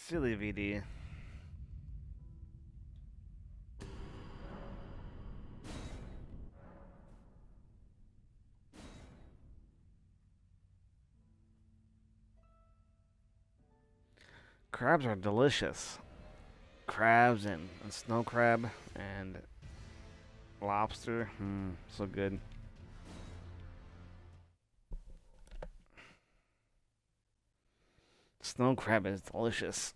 Silly VD. Crabs are delicious. Crabs and snow crab and lobster. So good. Snow crab is delicious.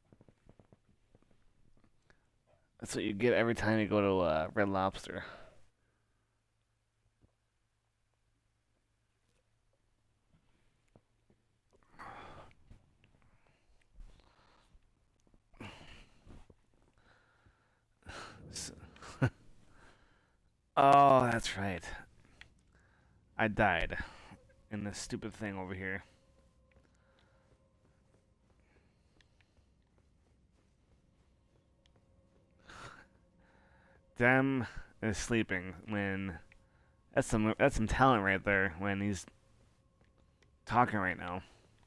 That's what you get every time you go to Red Lobster. Oh, that's right. I died in this stupid thing over here. Dem is sleeping when that's some talent right there when he's talking right now.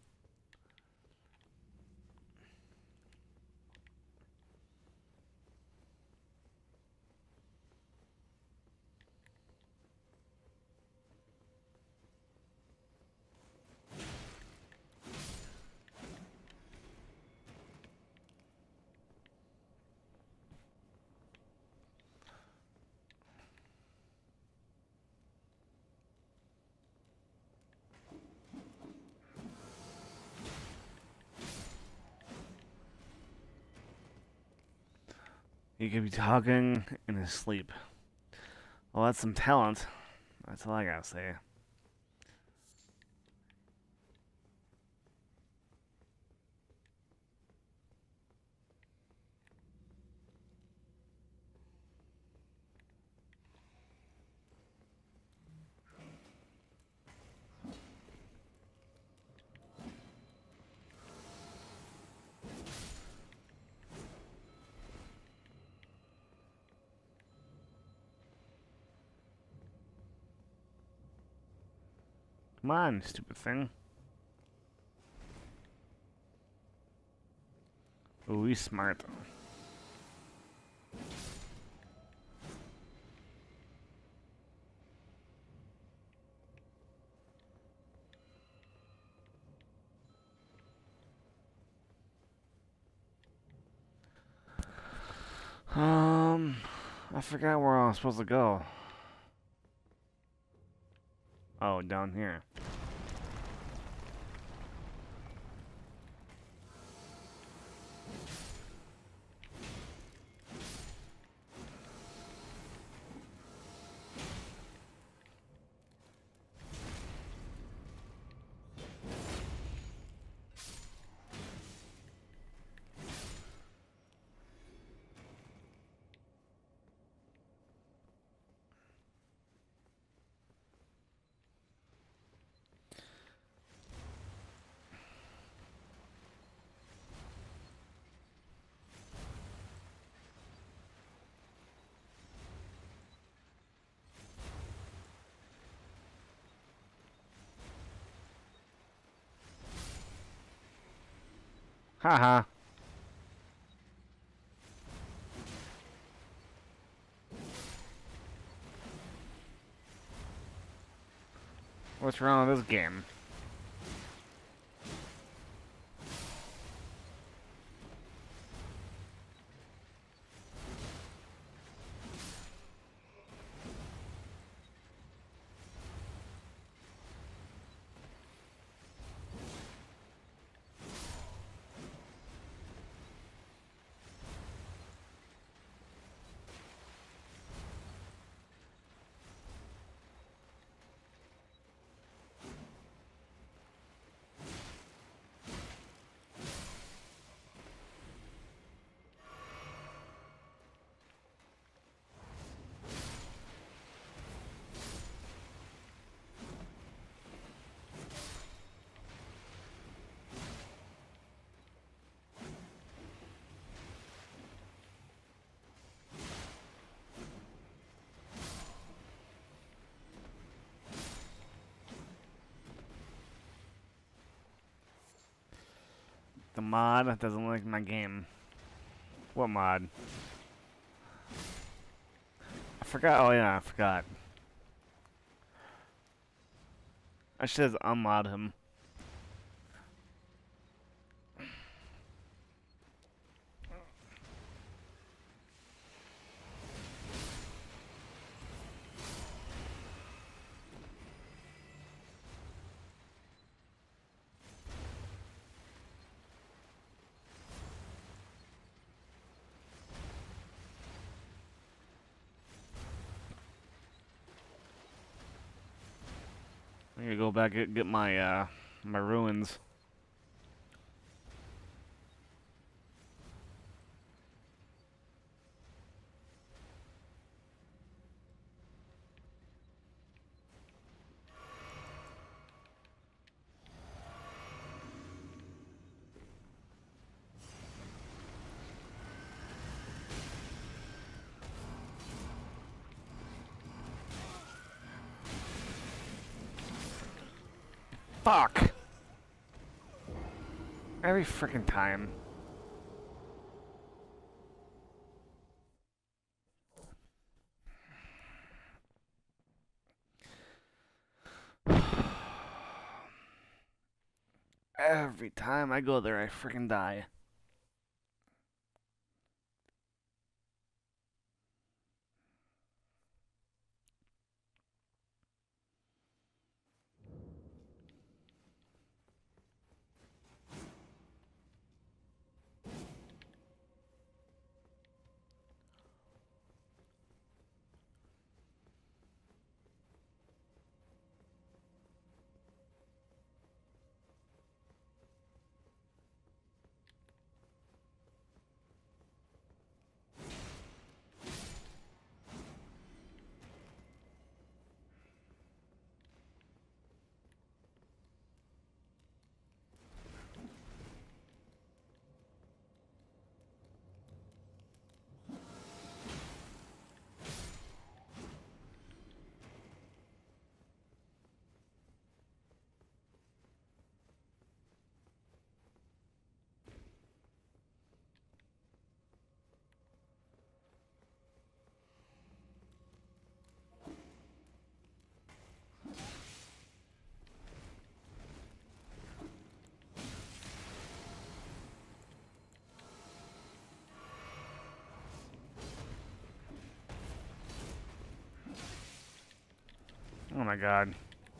He could be talking in his sleep. Well, that's some talent. That's all I gotta say. Come on, stupid thing. Ooh, he's smart. I forgot where I was supposed to go. Oh, down here. Haha. What's wrong with this game? The mod doesn't like my game. What mod? I forgot. Oh yeah, I forgot. I should unmod him. I'm gonna go back and get my my ruins. Fuck! Every freaking time. Every time I go there, I freaking die. Oh my god.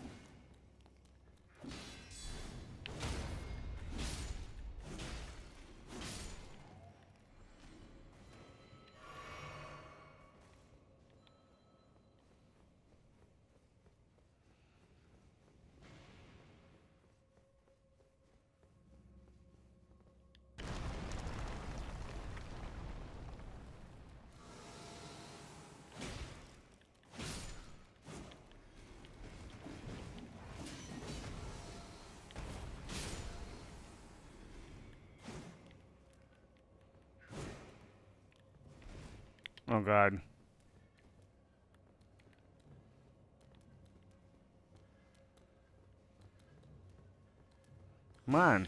Oh god. Come on.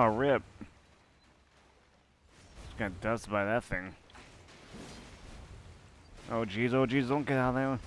rip. Just got dusted by that thing. Oh jeez, don't get out of there.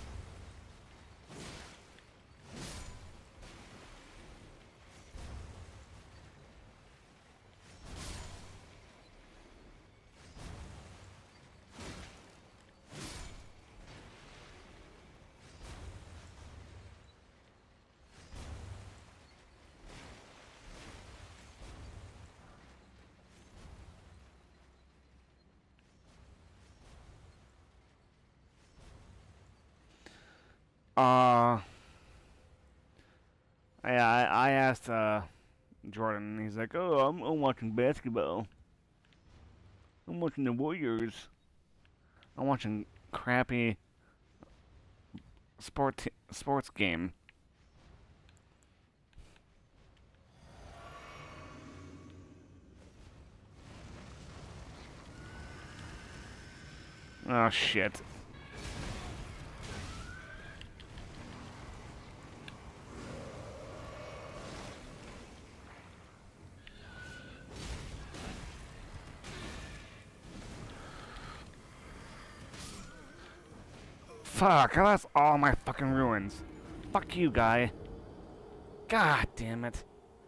I asked Jordan. He's like, "Oh, I'm watching basketball. I'm watching the Warriors. I'm watching crappy sports game." Oh shit. Fuck, I lost all my fucking ruins. Fuck you, guy. God damn it.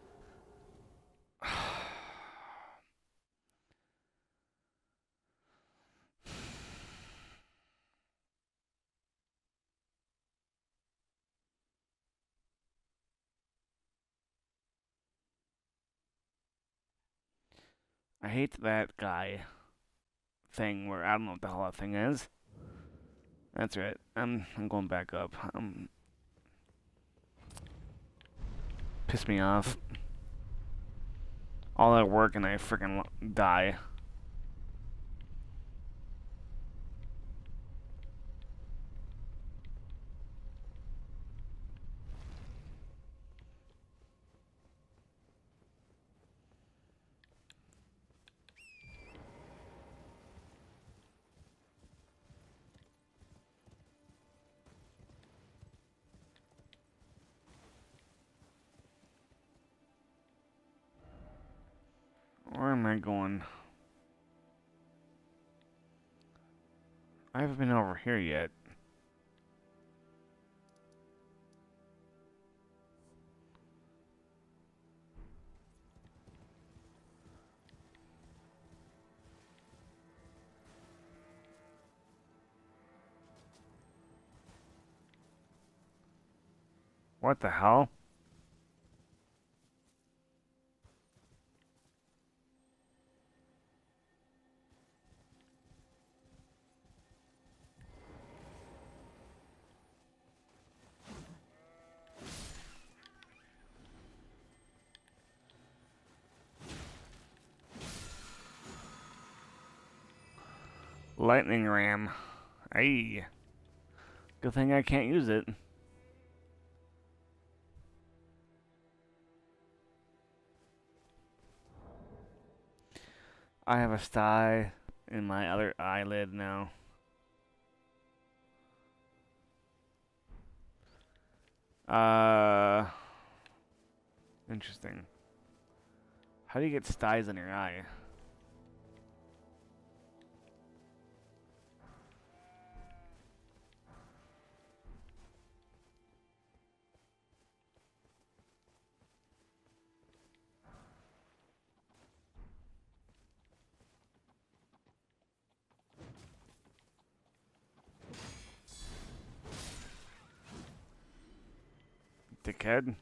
I hate that guy thing where I don't know what the hell that thing is. That's right. I'm going back up. Piss me off. All that work and I freaking die. Where am I going? I haven't been over here yet. What the hell? Lightning ram. Ayy. Good thing I can't use it. I have a sty in my other eyelid now. Interesting. How do you get styes in your eye? Dickhead.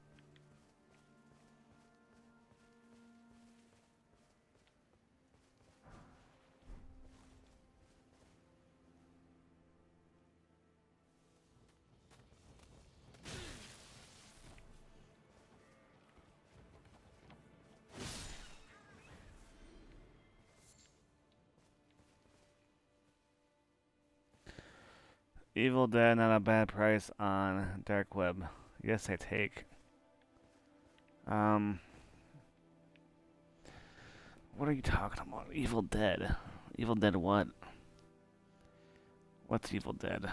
Evil Dead, not a bad price on Dark Web. Yes, I take. What are you talking about? Evil Dead. Evil Dead what? What's Evil Dead?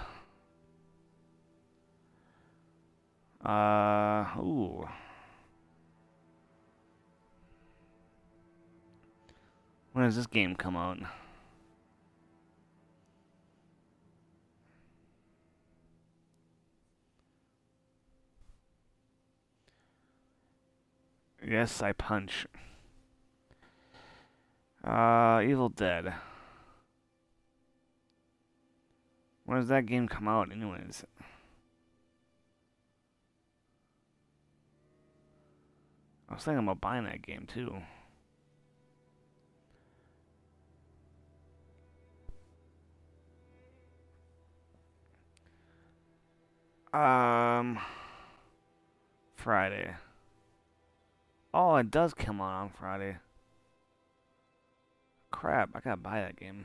Ooh. When does this game come out? Yes, I punch. Evil Dead. When does that game come out, anyways? I was thinking about buying that game, too. Um, Friday. Oh, it does come out on Friday. Crap, I gotta buy that game.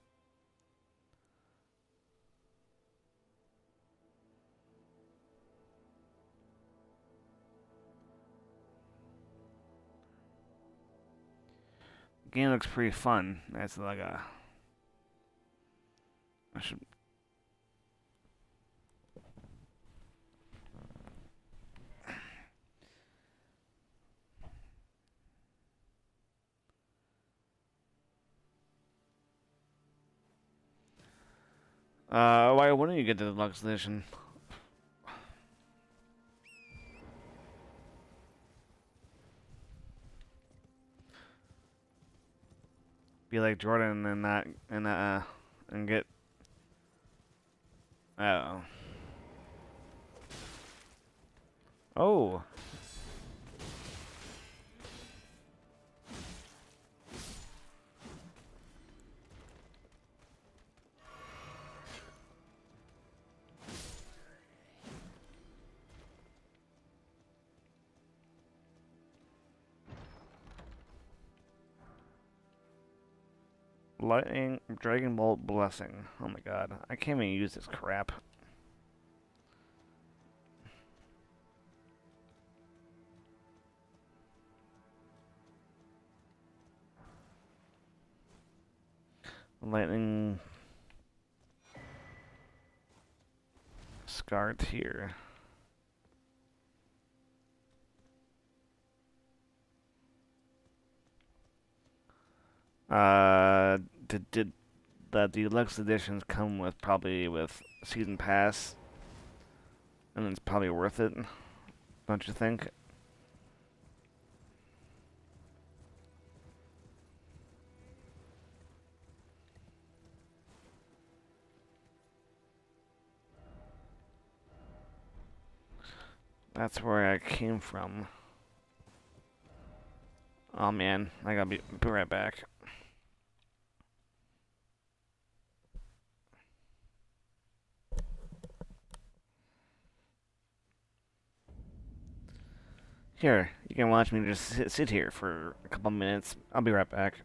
The game looks pretty fun. That's like a... I should... why wouldn't you get the deluxe edition? Be like Jordan and not and get oh. Oh. Lightning Dragon Bolt Blessing. Oh my god. I can't even use this crap. Lightning Scar Tier. Did the deluxe editions come with probably with season pass? And it's probably worth it, don't you think? That's where I came from. Oh man, I gotta be right back. Here, you can watch me just sit here for a couple minutes. I'll be right back.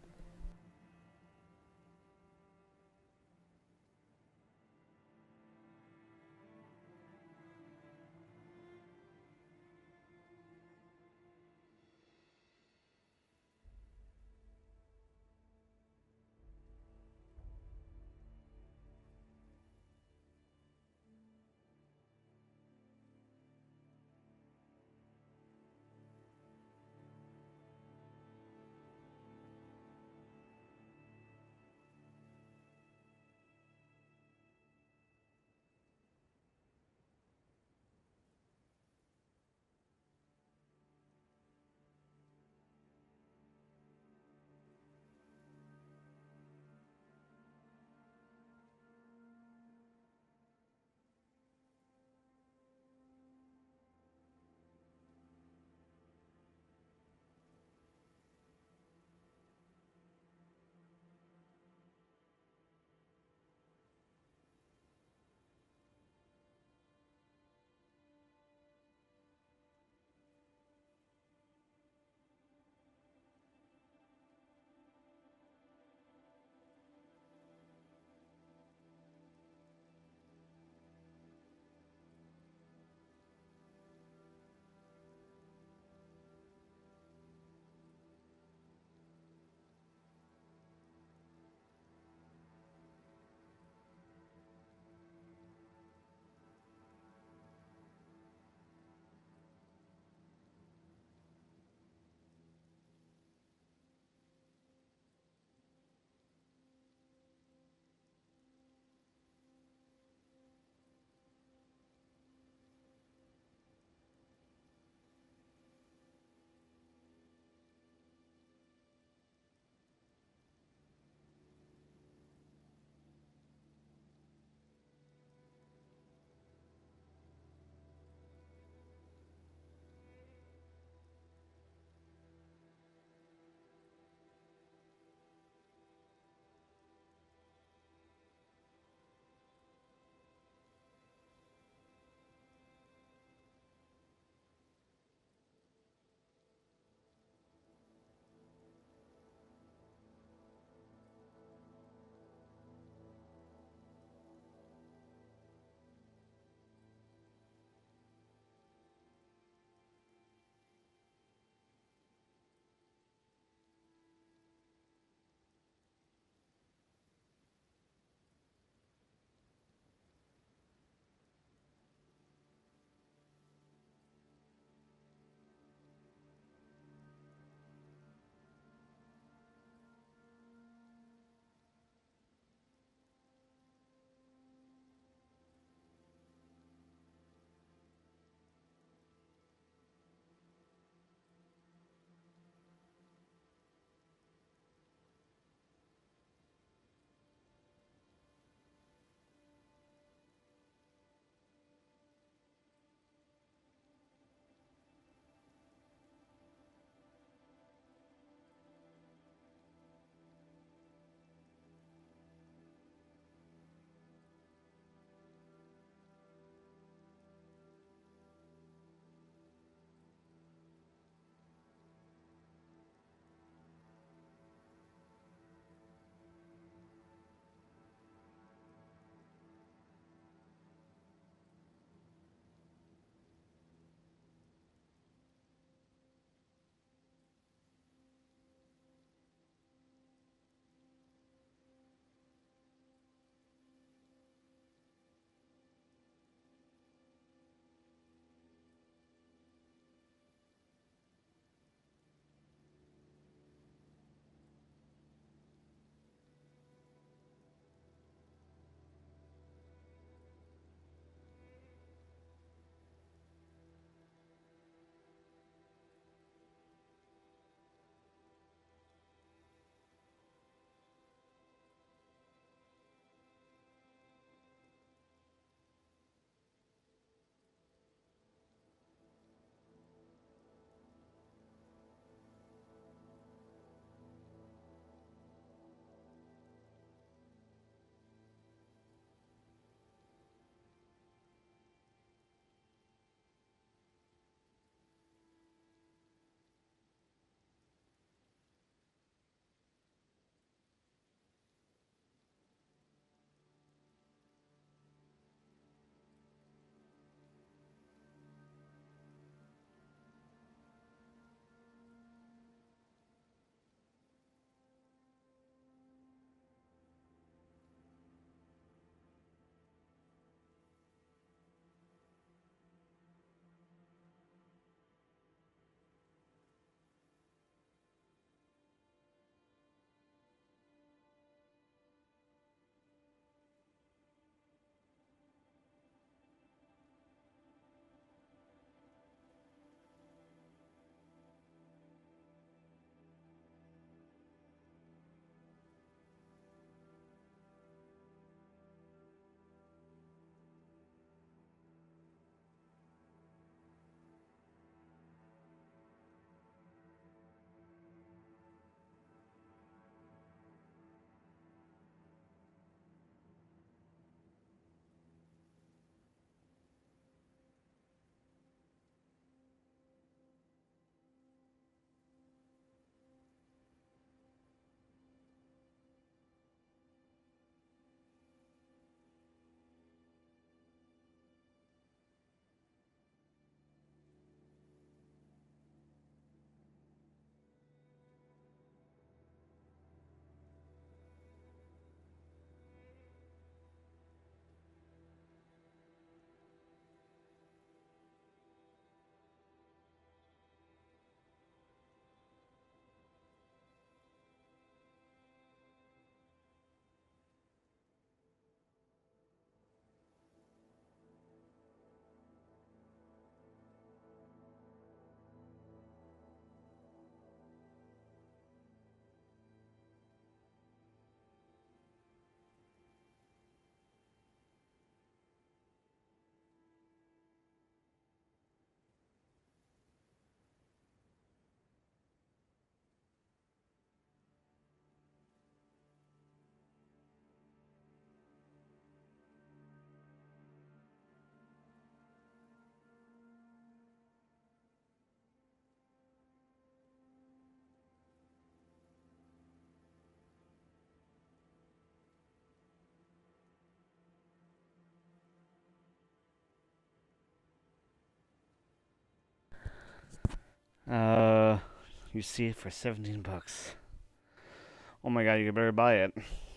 Uh, you see it for 17 bucks. Oh my god, you better buy it.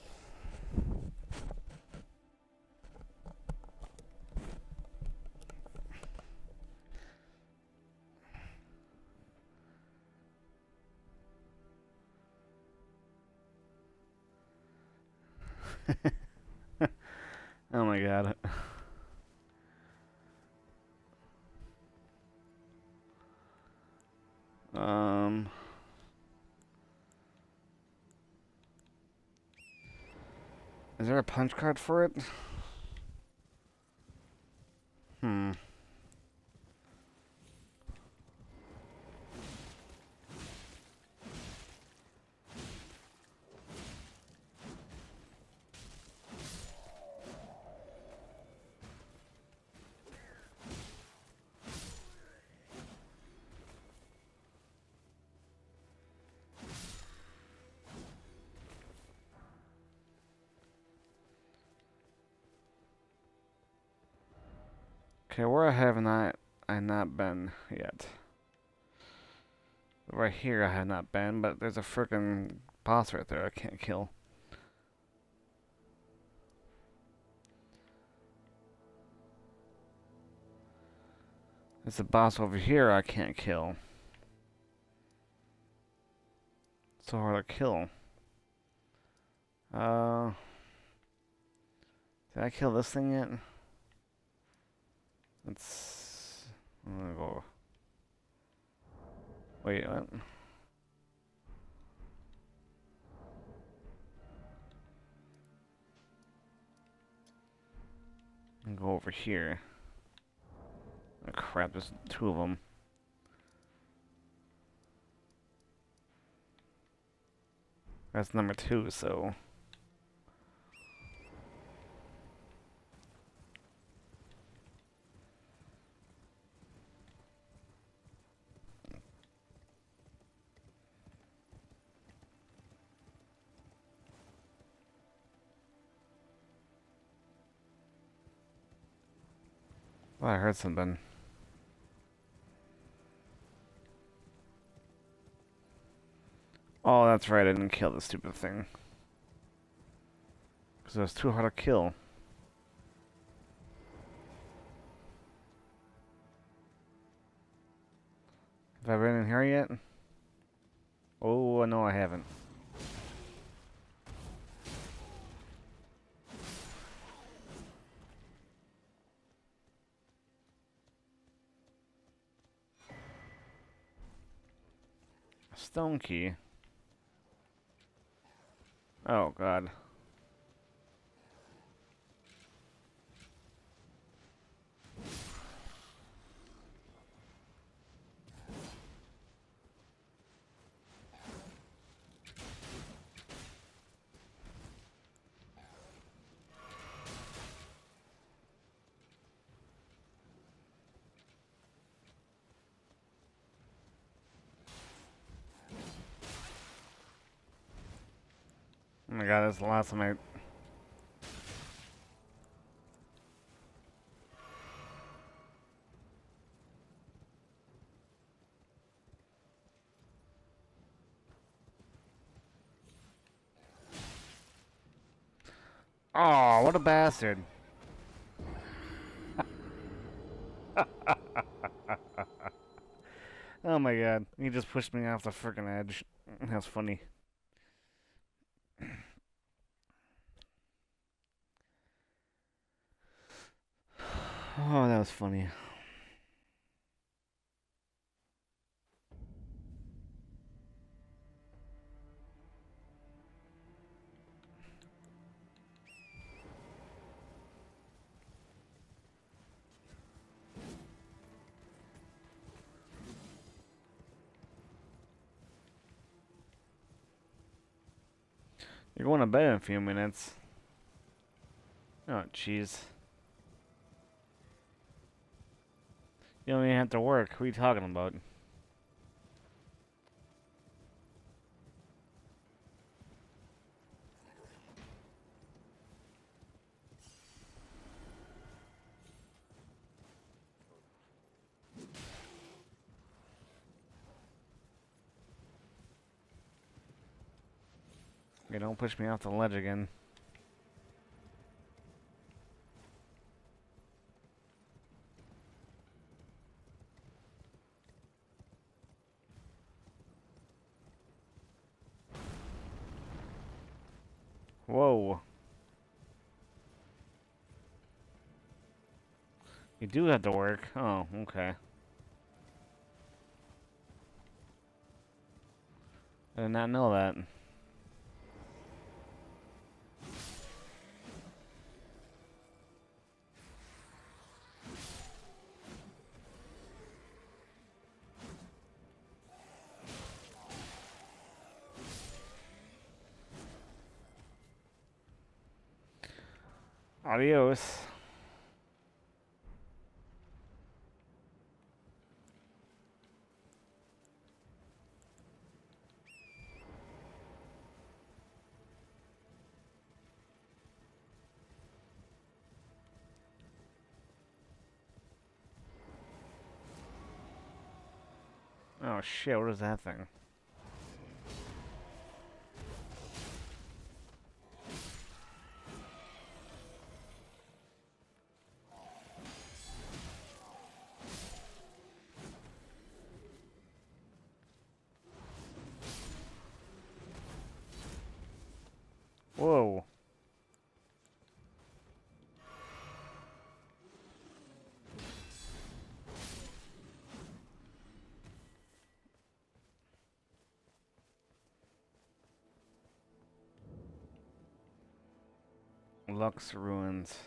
Oh my god. Um, is there a punch card for it? Hmm. Okay, where have I not been yet? Right here I have not been, but there's a frickin' boss right there I can't kill. There's a boss over here I can't kill. So hard to kill. Did I kill this thing yet? I'm gonna go. Wait, what? I'm gonna go over here. Oh crap, there's two of them. That's number 2, so. Oh, I heard something. Oh, that's right, I didn't kill the stupid thing. Because it was too hard to kill. Have I been in here yet? Oh, no, I haven't. Stone key. Oh, God. Oh my god, that's the last time I... Oh, what a bastard. Oh my god, he just pushed me off the frickin' edge. That's funny. Oh, that was funny. You're going to bed in a few minutes. Oh, jeez. You don't even have to work. What are you talking about? Okay, don't push me off the ledge again. Whoa. You do have to work. Oh, okay. I did not know that. Adios. Oh shit, what is that thing? Whoa. Lux Ruins.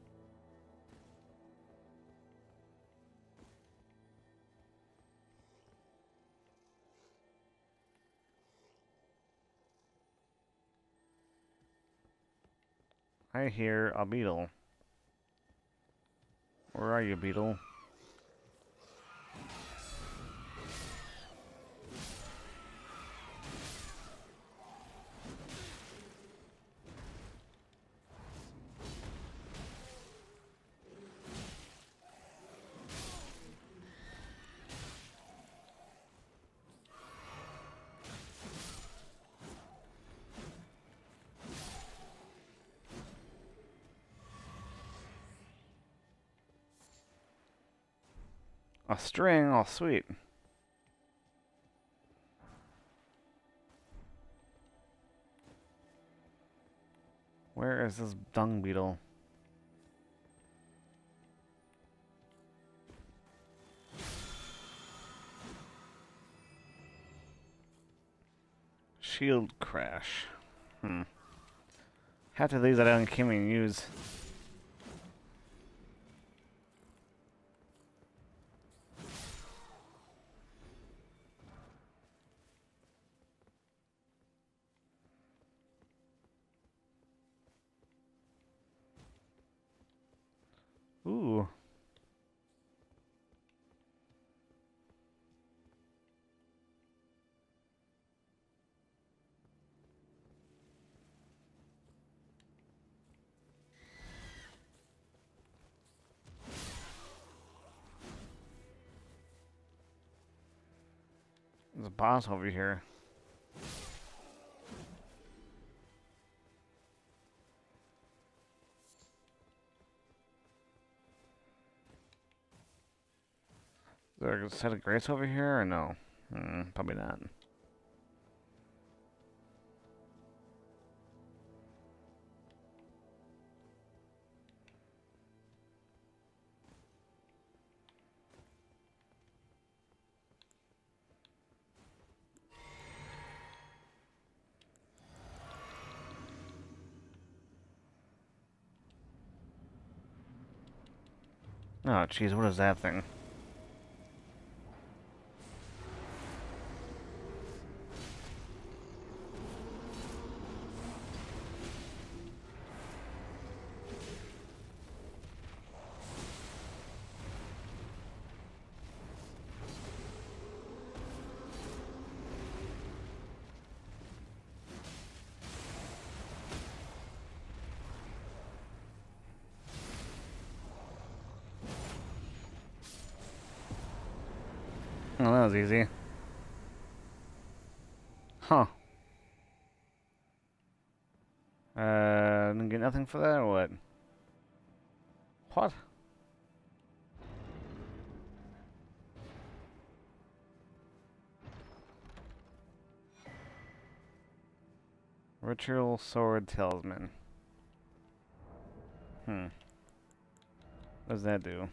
I hear a beetle. Where are you, beetle? A string? Oh, sweet. Where is this dung beetle? Shield crash. Half of these I can't even use. Ooh. There's a boss over here. Is there a set of grace over here or no? Probably not. Oh, jeez, what is that thing? Oh, that was easy. Huh. nothing for that or what? What? Ritual Sword Talisman. What does that do?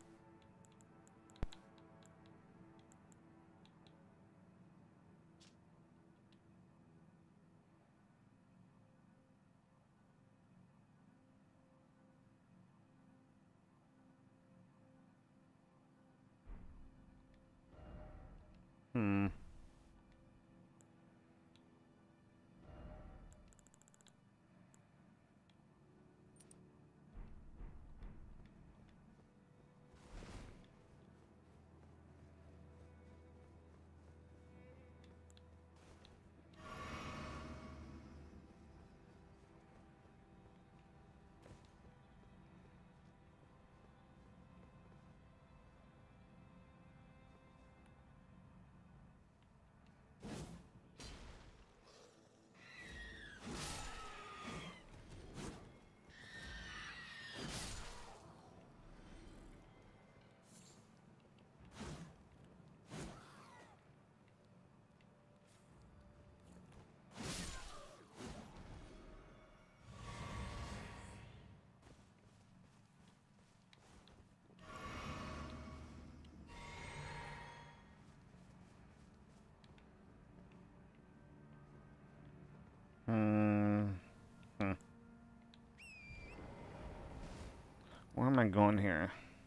Where am I going here?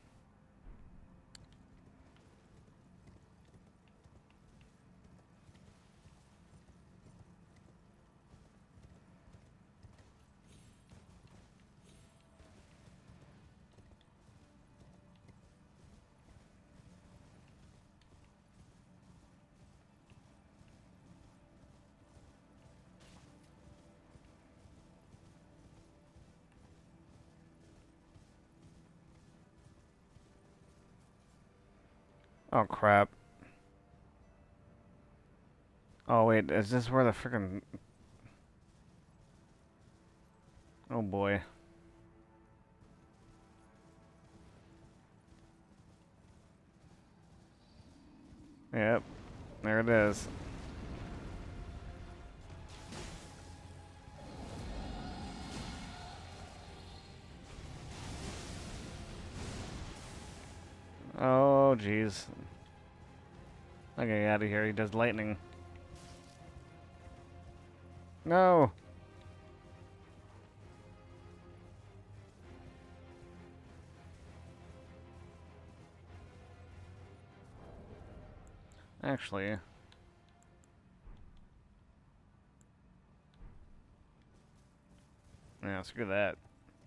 Oh crap. Oh wait, is this where the frickin'... Oh boy. Yep, there it is. Oh jeez. I gotta get out of here, he does lightning. No! Actually... Yeah, screw that.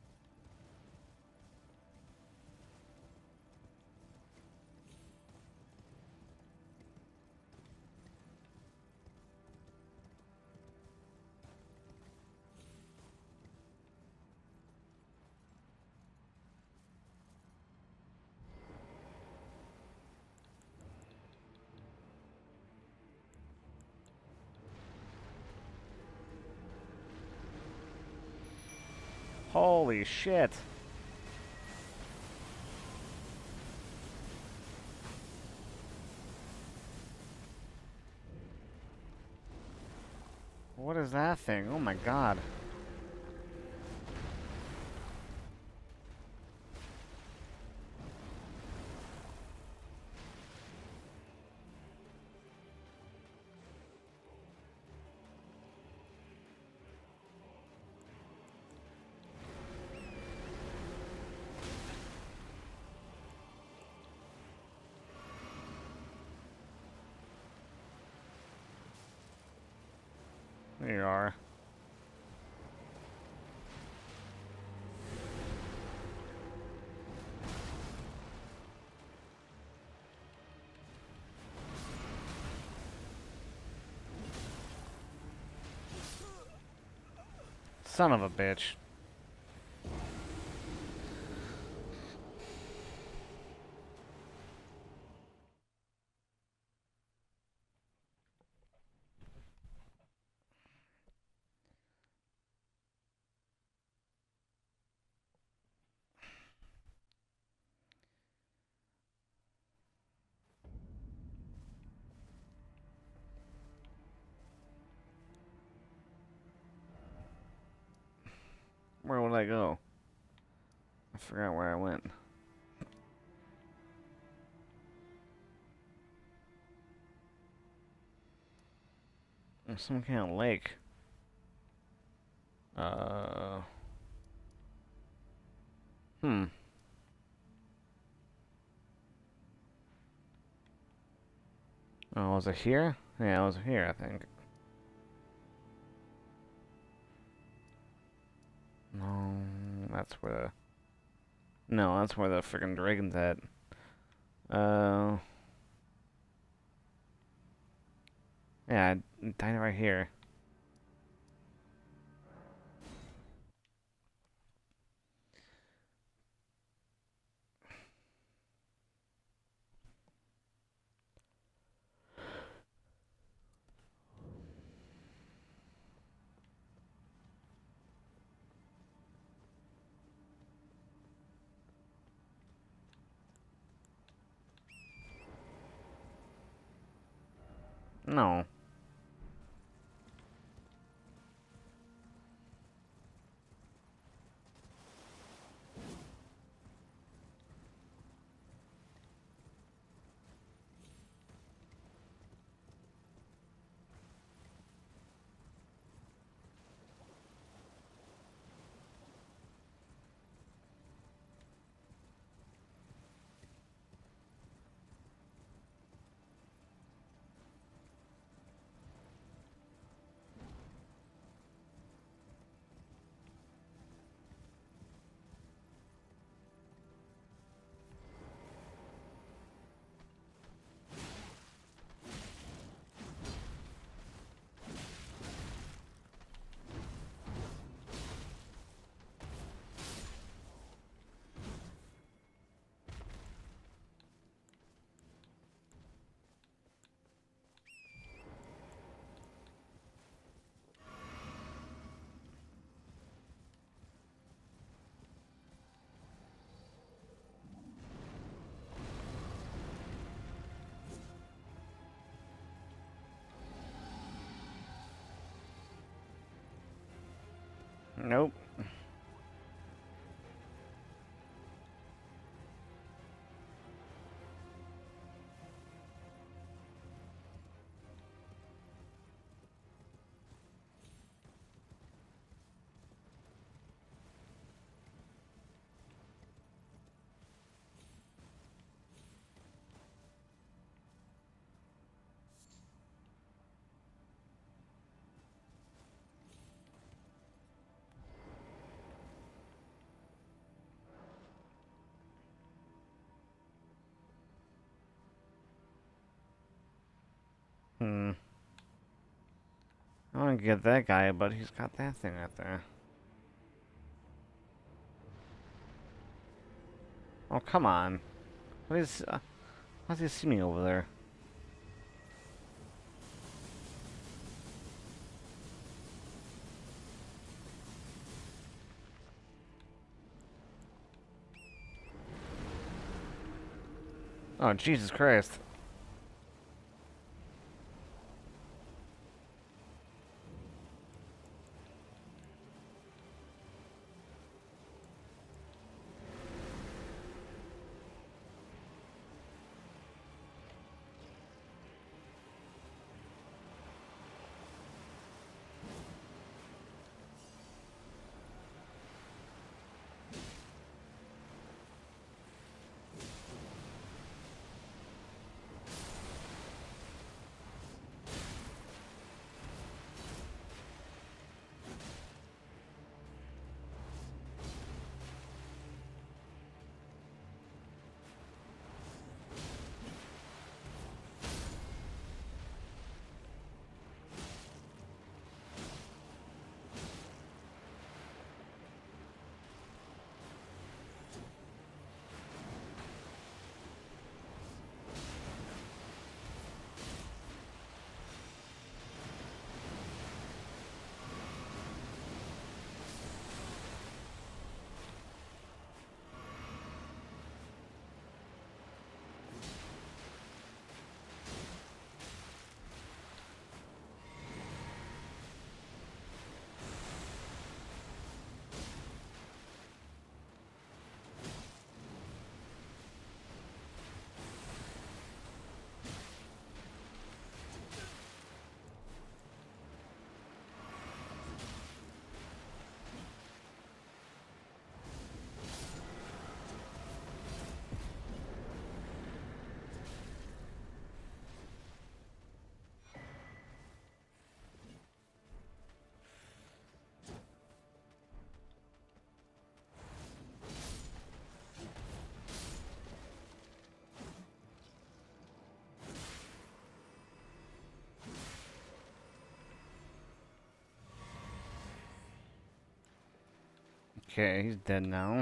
Holy shit! What is that thing? Oh my god. There you are. Son of a bitch. Where would I go? I forgot where I went. There's some kind of lake. Hmm. Oh, was it here? Yeah, it was here, I think. No, that's where the... No, that's where the freaking dragon's at. Yeah, died right here. No. Nope. Hmm. I want to get that guy, but he's got that thing out there. Oh, come on. What is... how does he see me over there? Oh, Jesus Christ. Okay, he's dead now.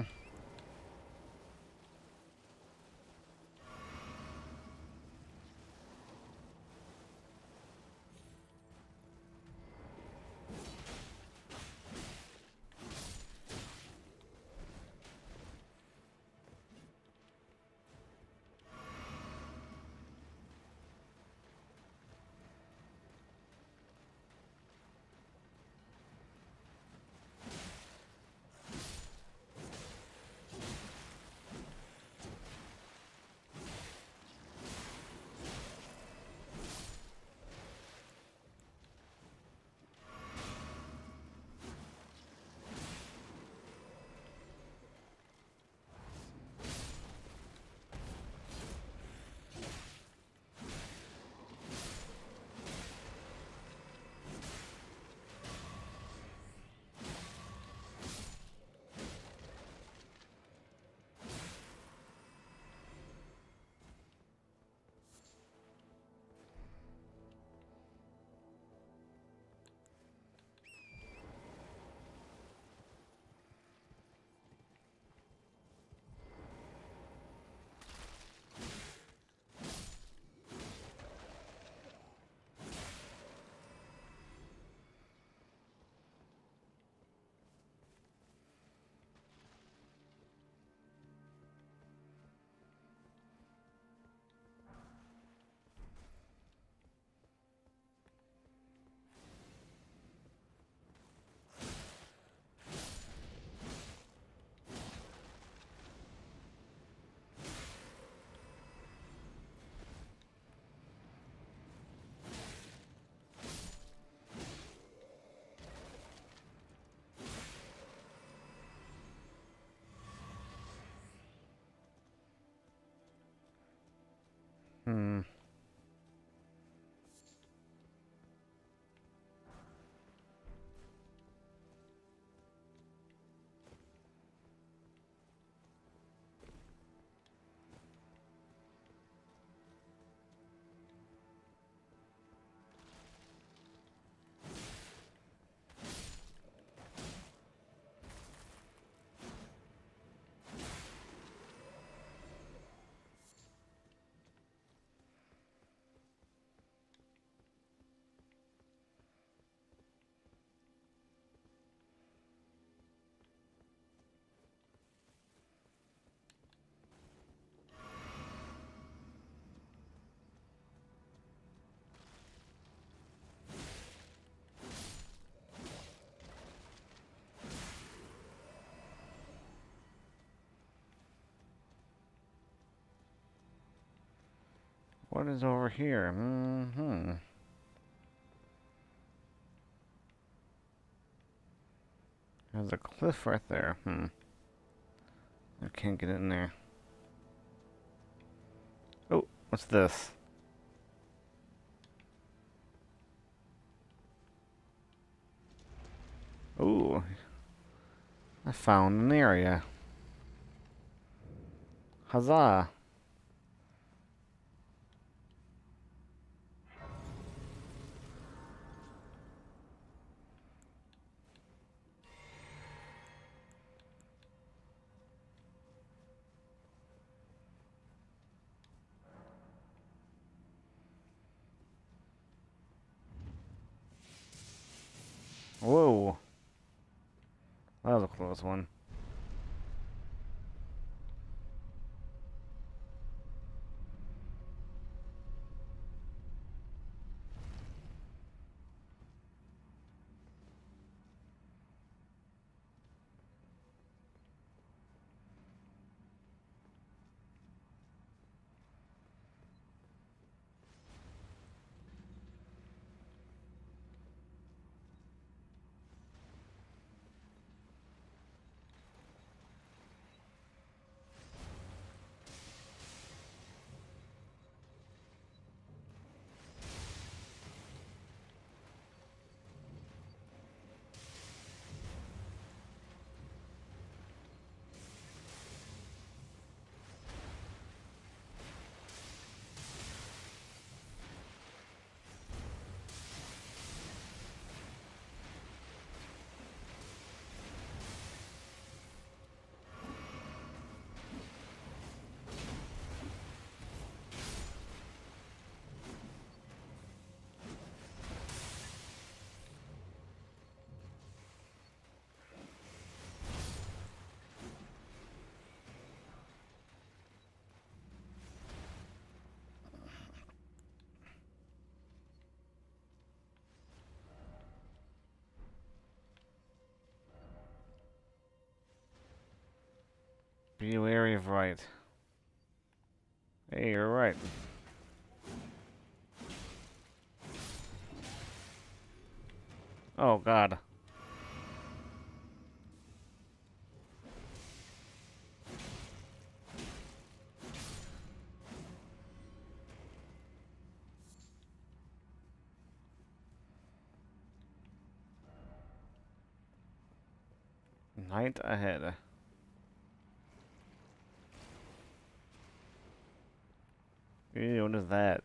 Hmm. What is over here? Mm-hmm. There's a cliff right there. I can't get in there. Oh, what's this? Ooh, I found an area. Huzzah! Whoa, that was a close one. Be wary of right. Hey, you're right. Oh, God. Night ahead. Ew, what is that?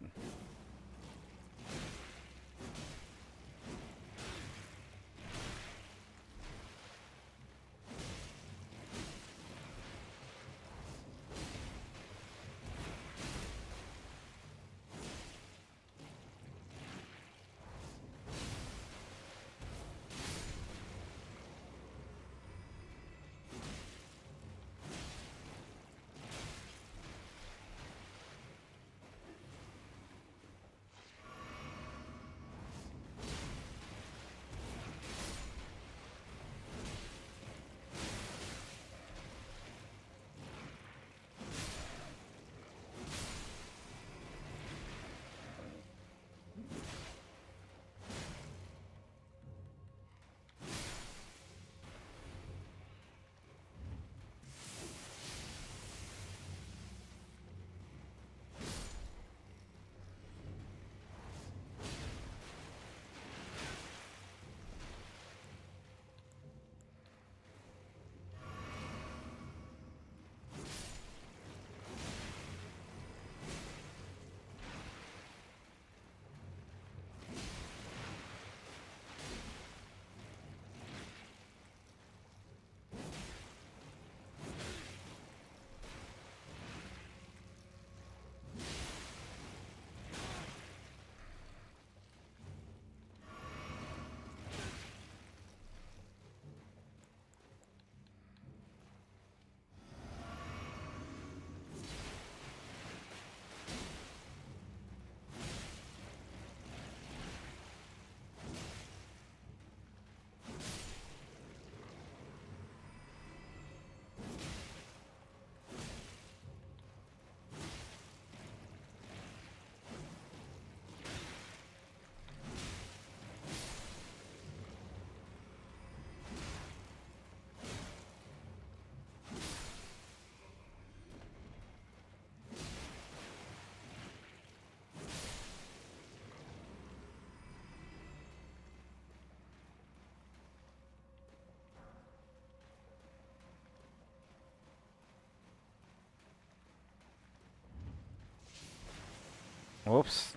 Whoops.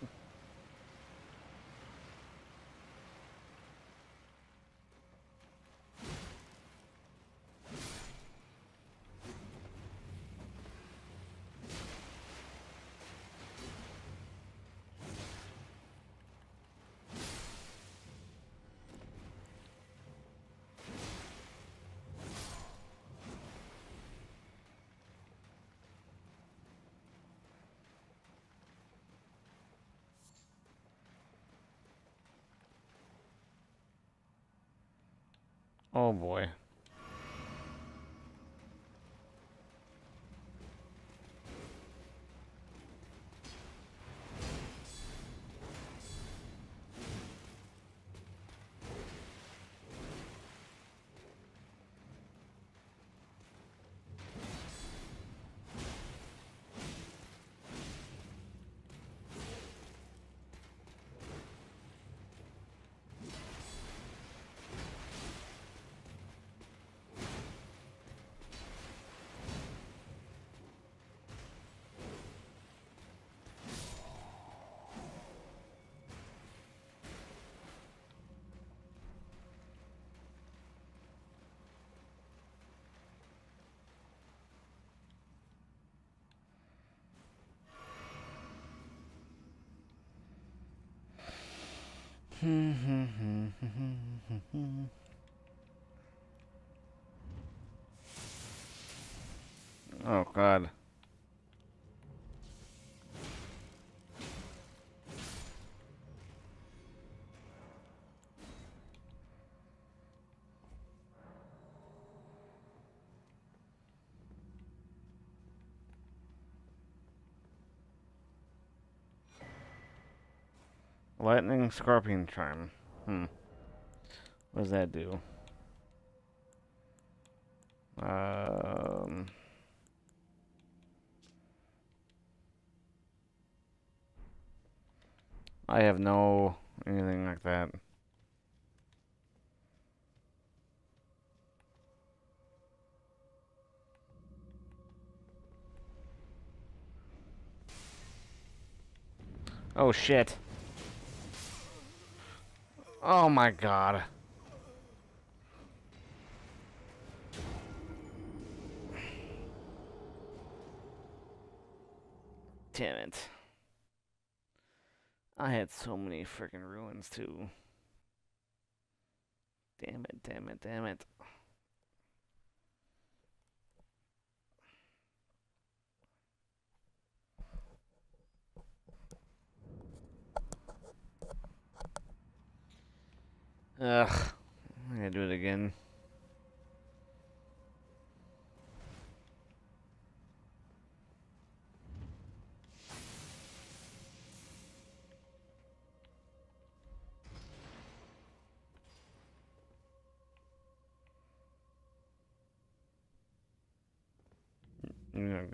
Oh boy. Oh God. Lightning Scorpion Charm. What does that do? I have no anything like that. Oh shit. Oh my god. Damn it. I had so many freaking ruins too. Damn it, damn it, damn it. Ugh. I gotta do it again. Mm.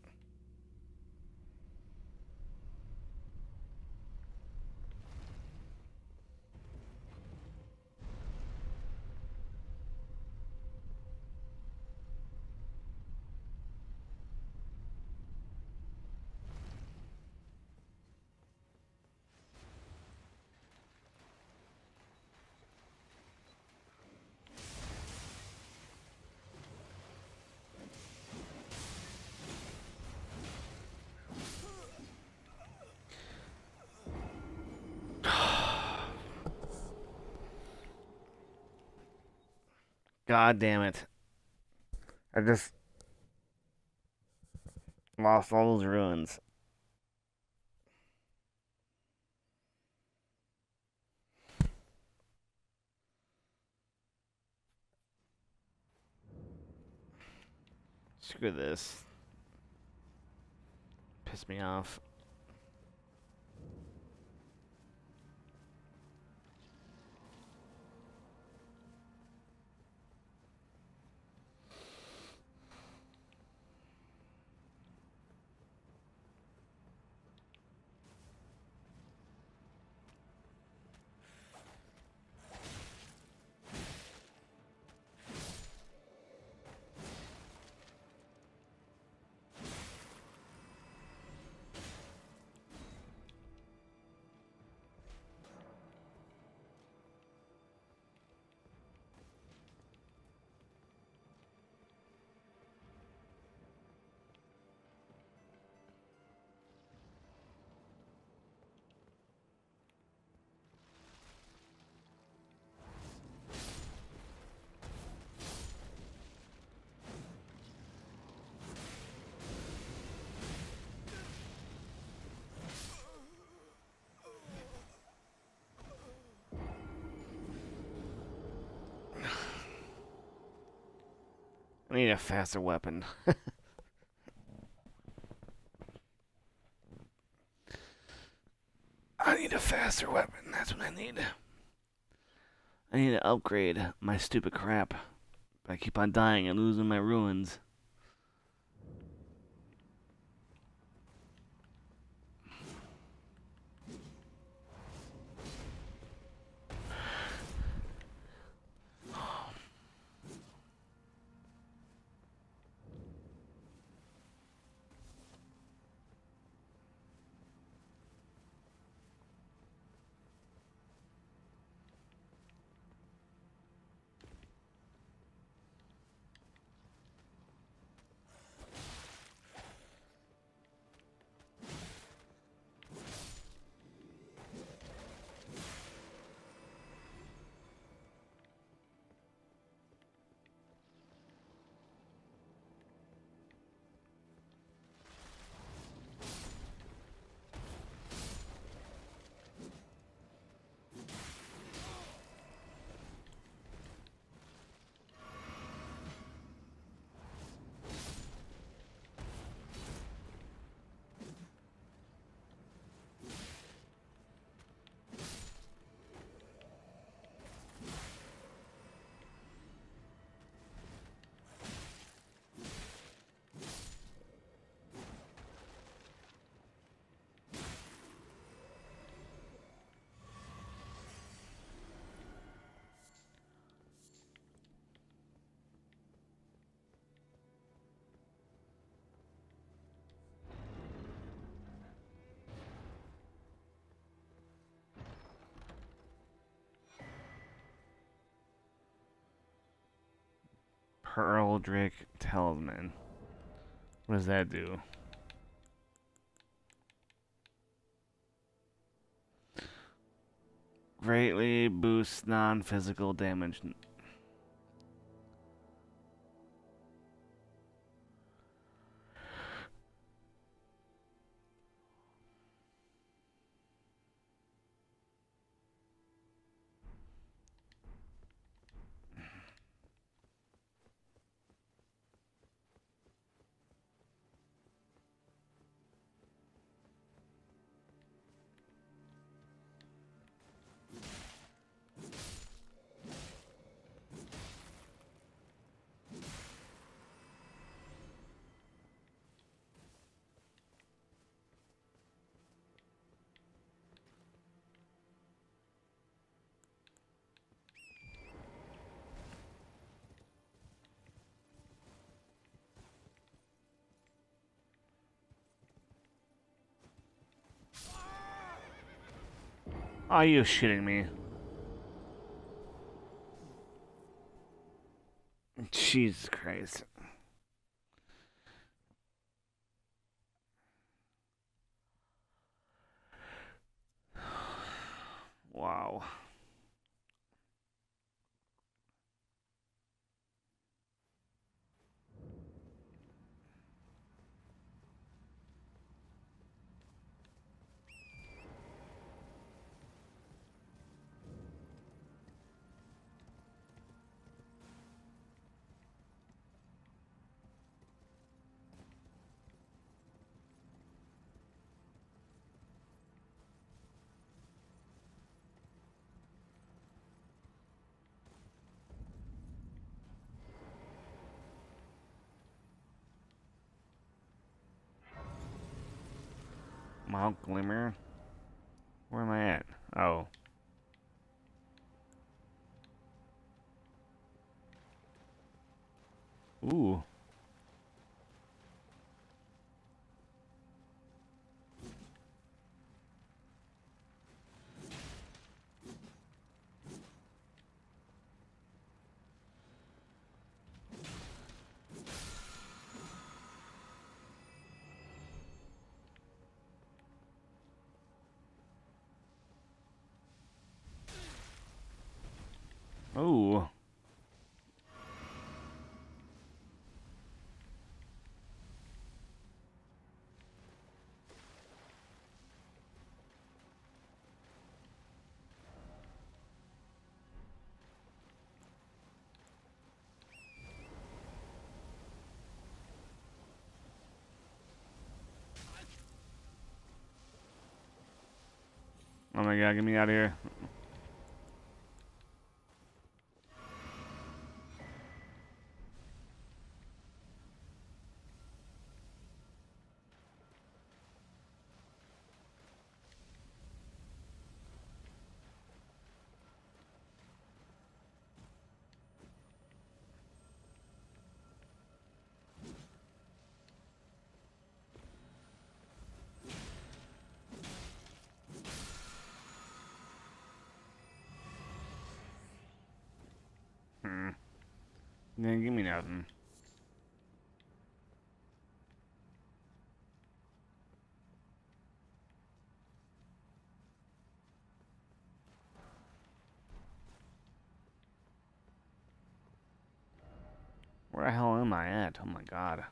God damn it. I just lost all those ruins. Screw this. Piss me off. I need a faster weapon. I need a faster weapon. That's what I need. I need to upgrade my stupid crap. I keep on dying and losing my ruins. Pearl Drake Talisman. What does that do? Greatly boosts non-physical damage. Are you shitting me? Jesus Christ. Wow. Mount Glimmer? Where am I at? Oh. Ooh. Ooh. Oh my god, get me out of here. Didn't give me nothing. Where the hell am I at? Oh my god.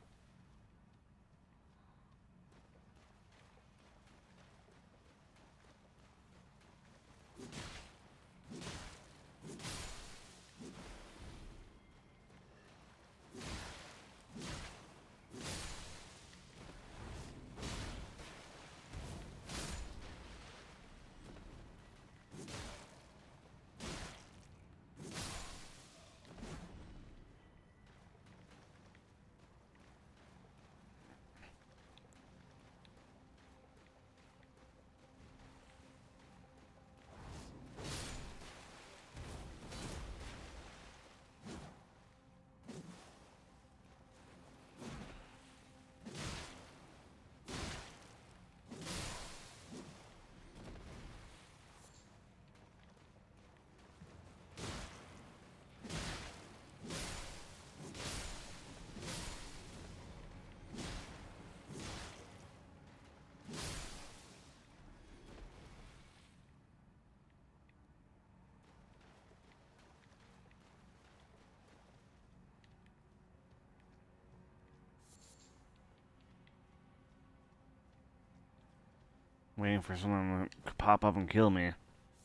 Waiting for someone to pop up and kill me.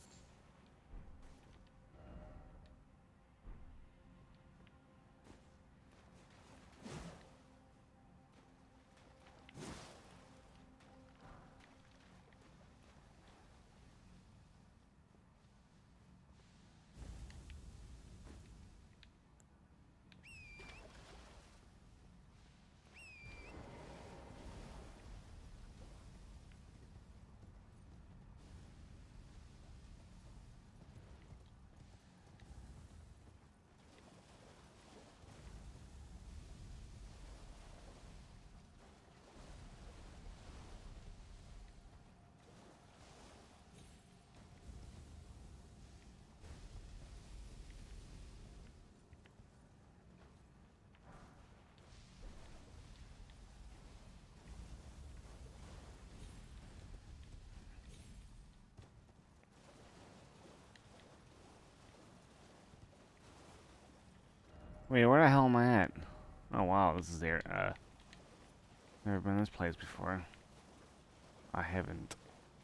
Wait, where the hell am I at? Oh wow, this is there. Never been in this place before. I haven't.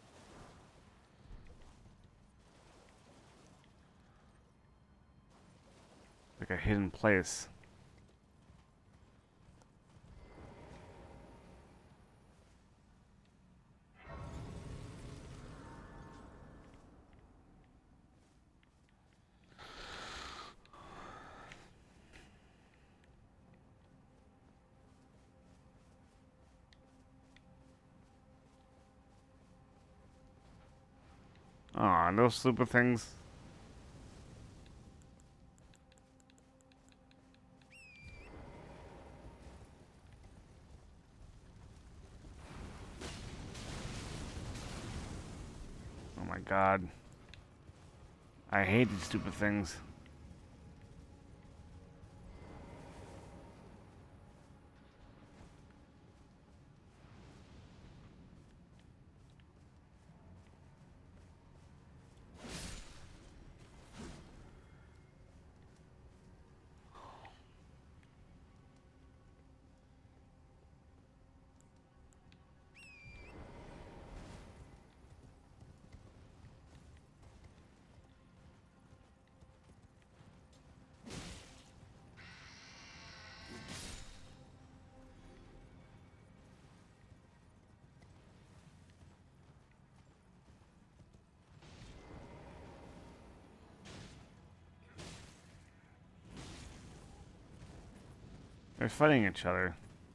Like a hidden place. Aw, those stupid things. Oh my god. I hate these stupid things. They're fighting each other.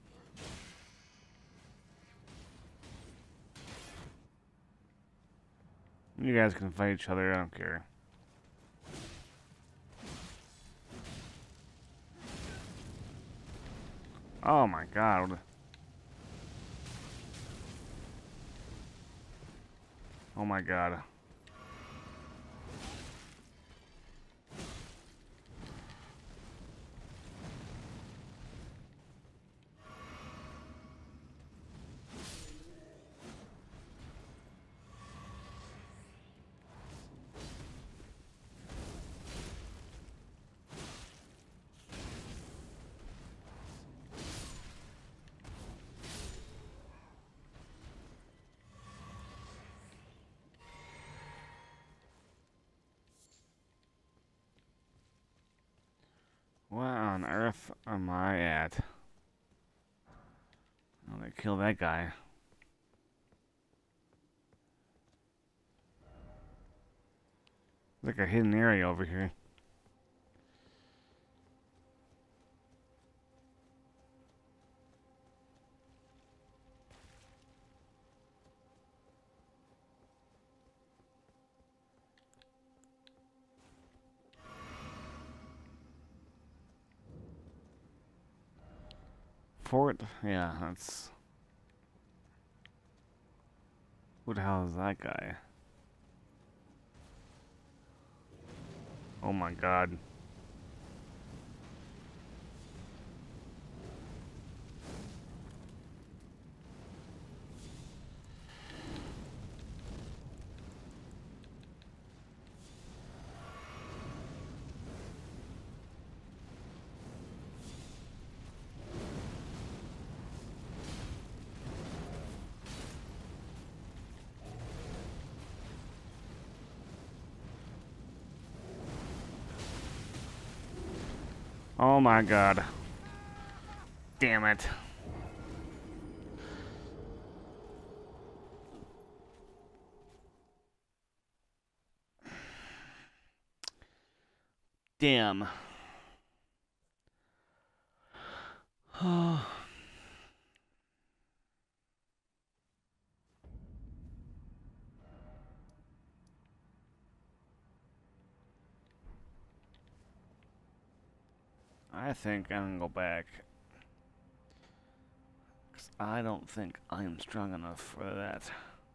You guys can fight each other, I don't care. Oh my god. Oh my god. What on earth am I at? Oh, they killed that guy. Like a hidden area over here. Fort? Yeah, that's... Who the hell is that guy? Oh my god. Oh my god. Damn it. Damn. I think I'm gonna go back. 'Cause I don't think I'm strong enough for that.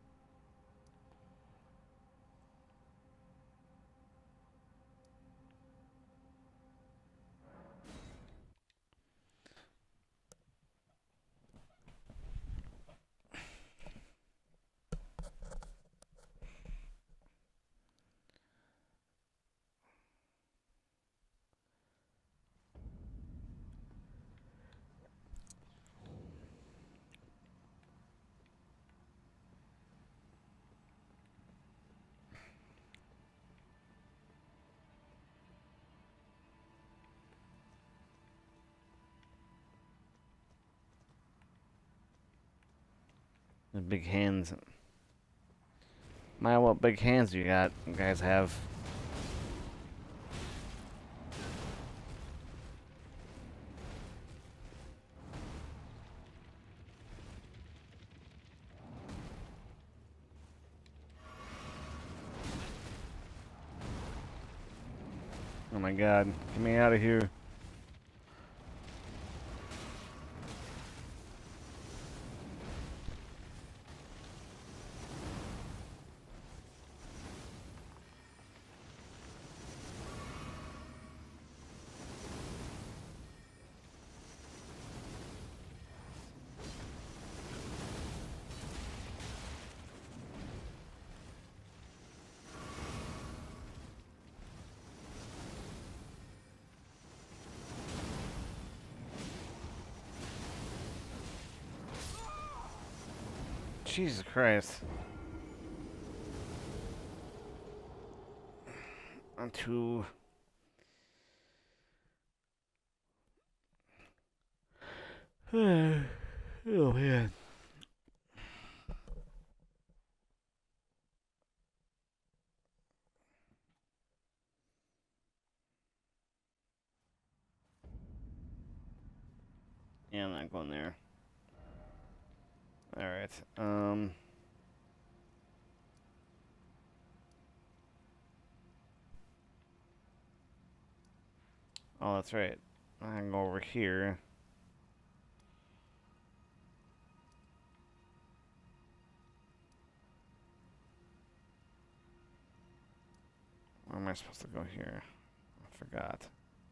The big hands. My, what big hands you guys have? Oh my god. Get me out of here. Jesus Christ. I'm too... Oh man. Yeah, I'm not going there. Alright, oh, that's right. I can go over here. Where am I supposed to go here? I forgot.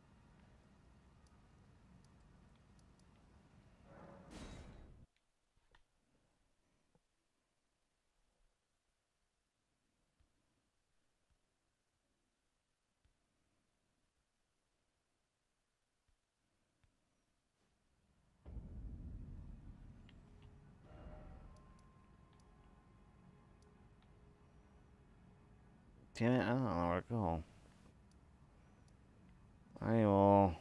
Damn it, I don't know where to go. I will...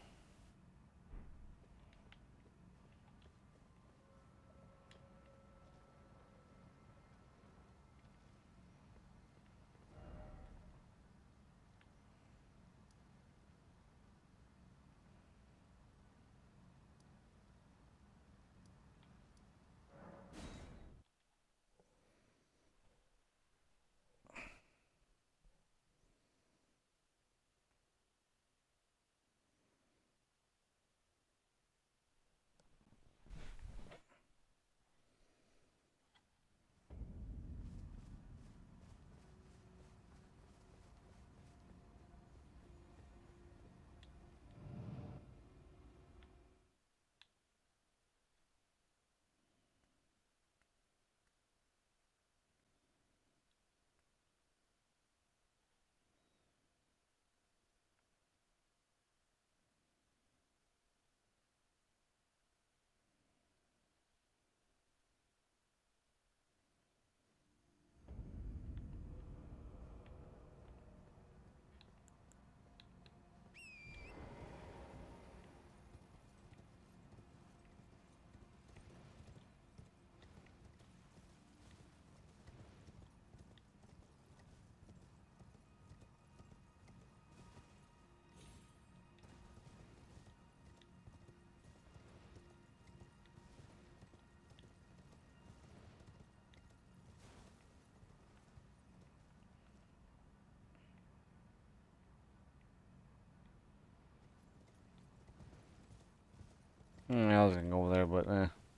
I was gonna go over there, but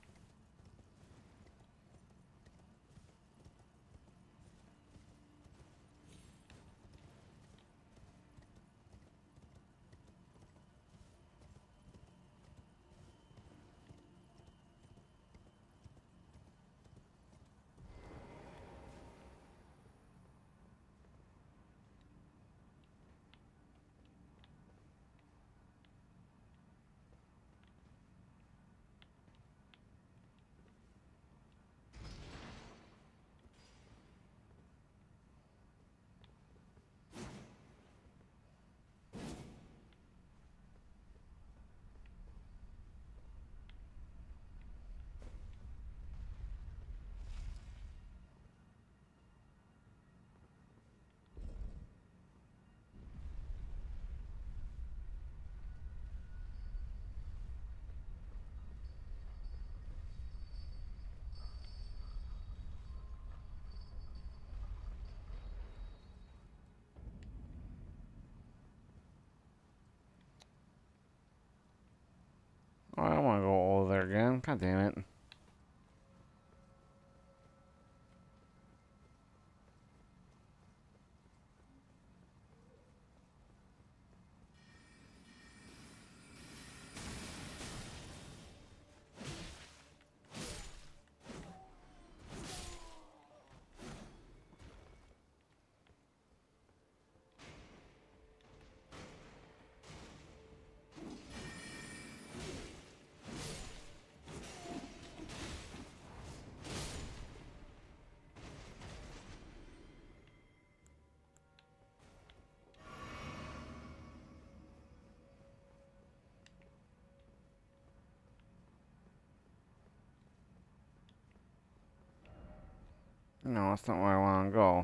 I don't want to go over there again. God damn it. No, that's not where I want to go.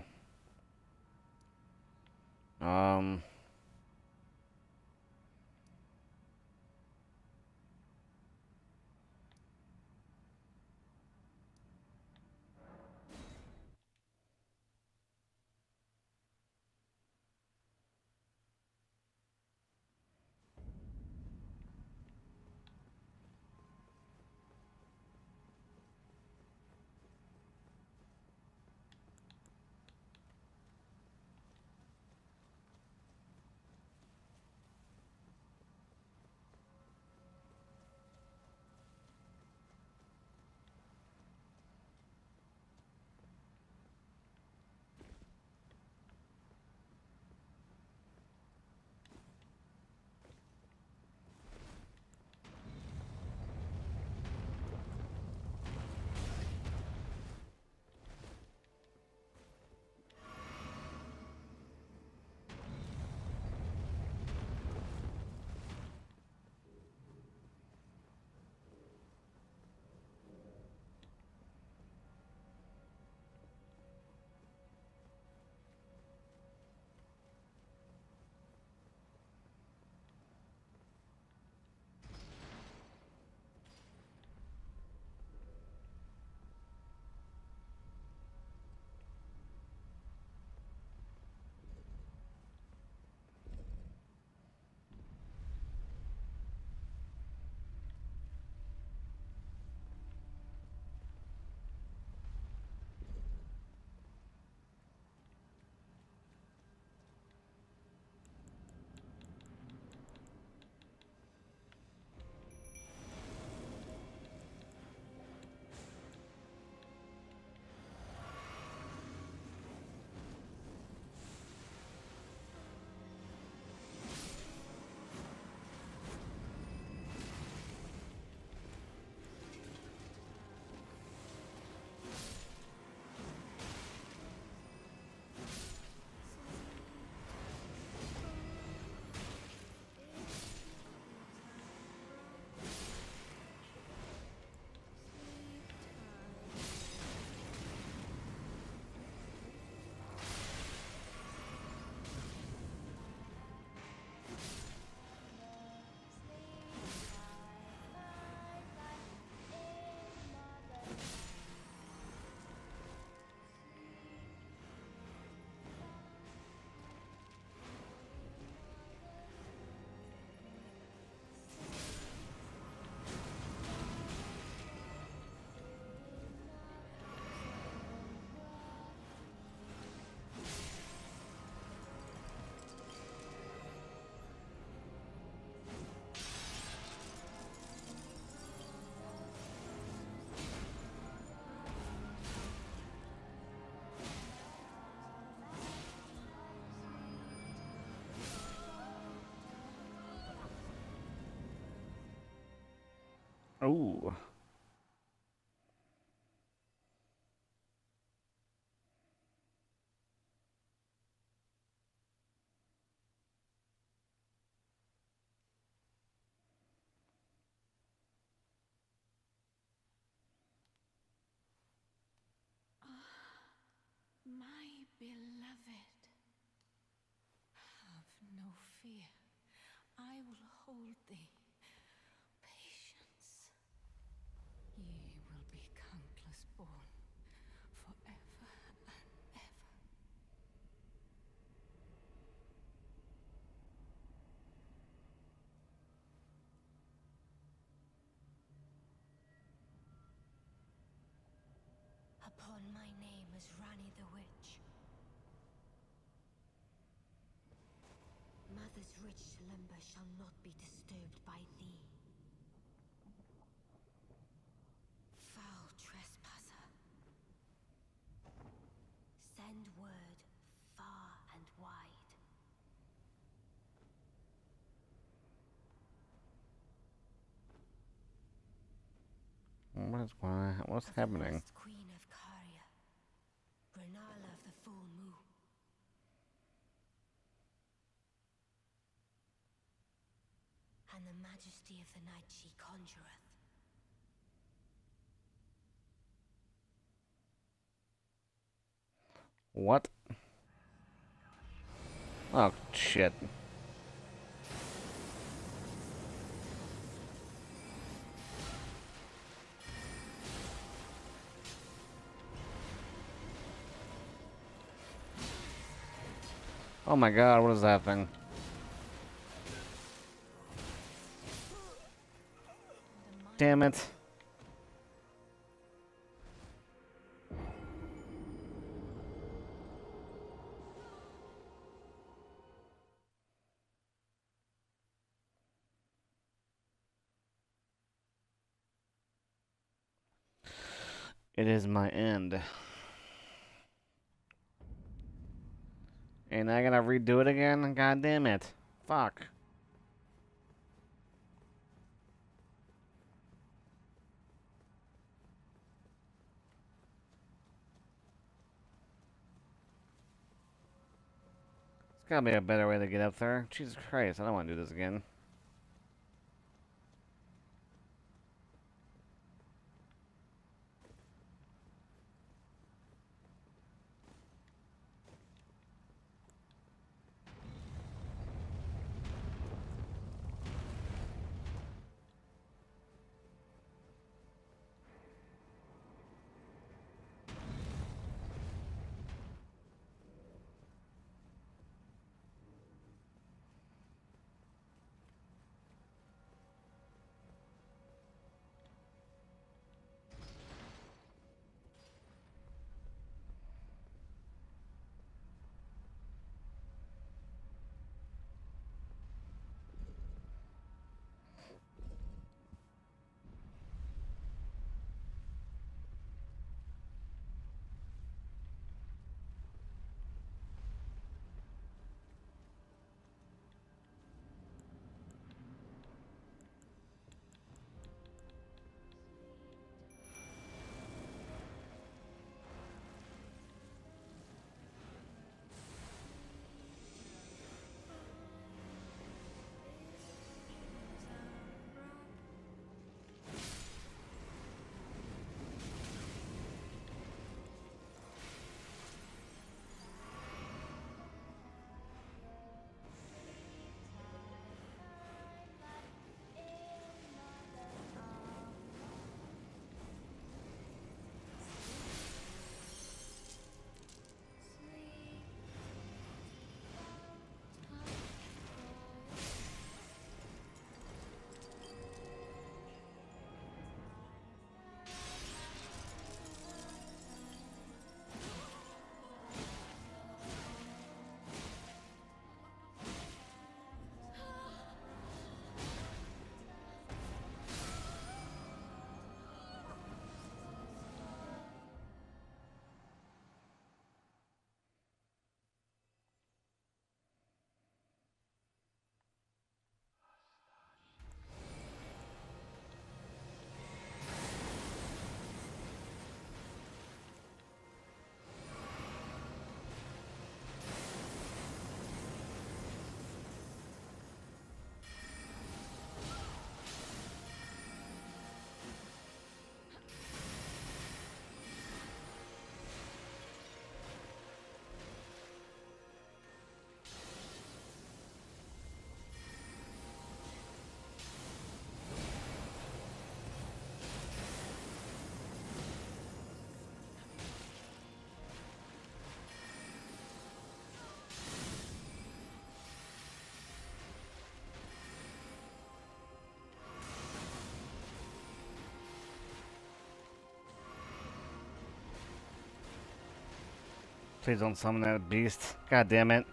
Ooh. My beloved, have no fear. I will hold thee. Patience. Ye will be countless born, forever and ever. Upon my name as Ranni the Witch. Mother's rich slumber shall not be disturbed by thee. Foul trespasser. Send word far and wide. What's happening? The Queen of Caria, Rennala of the Full Moon. And the majesty of the night she conjureth. What? Oh, shit. Oh my god, what is that thing? Damn it. It is my end. And I gotta redo it again? God damn it. Fuck. There's gotta be a better way to get up there. Jesus Christ, I don't want to do this again. Please don't summon that beast. God damn it.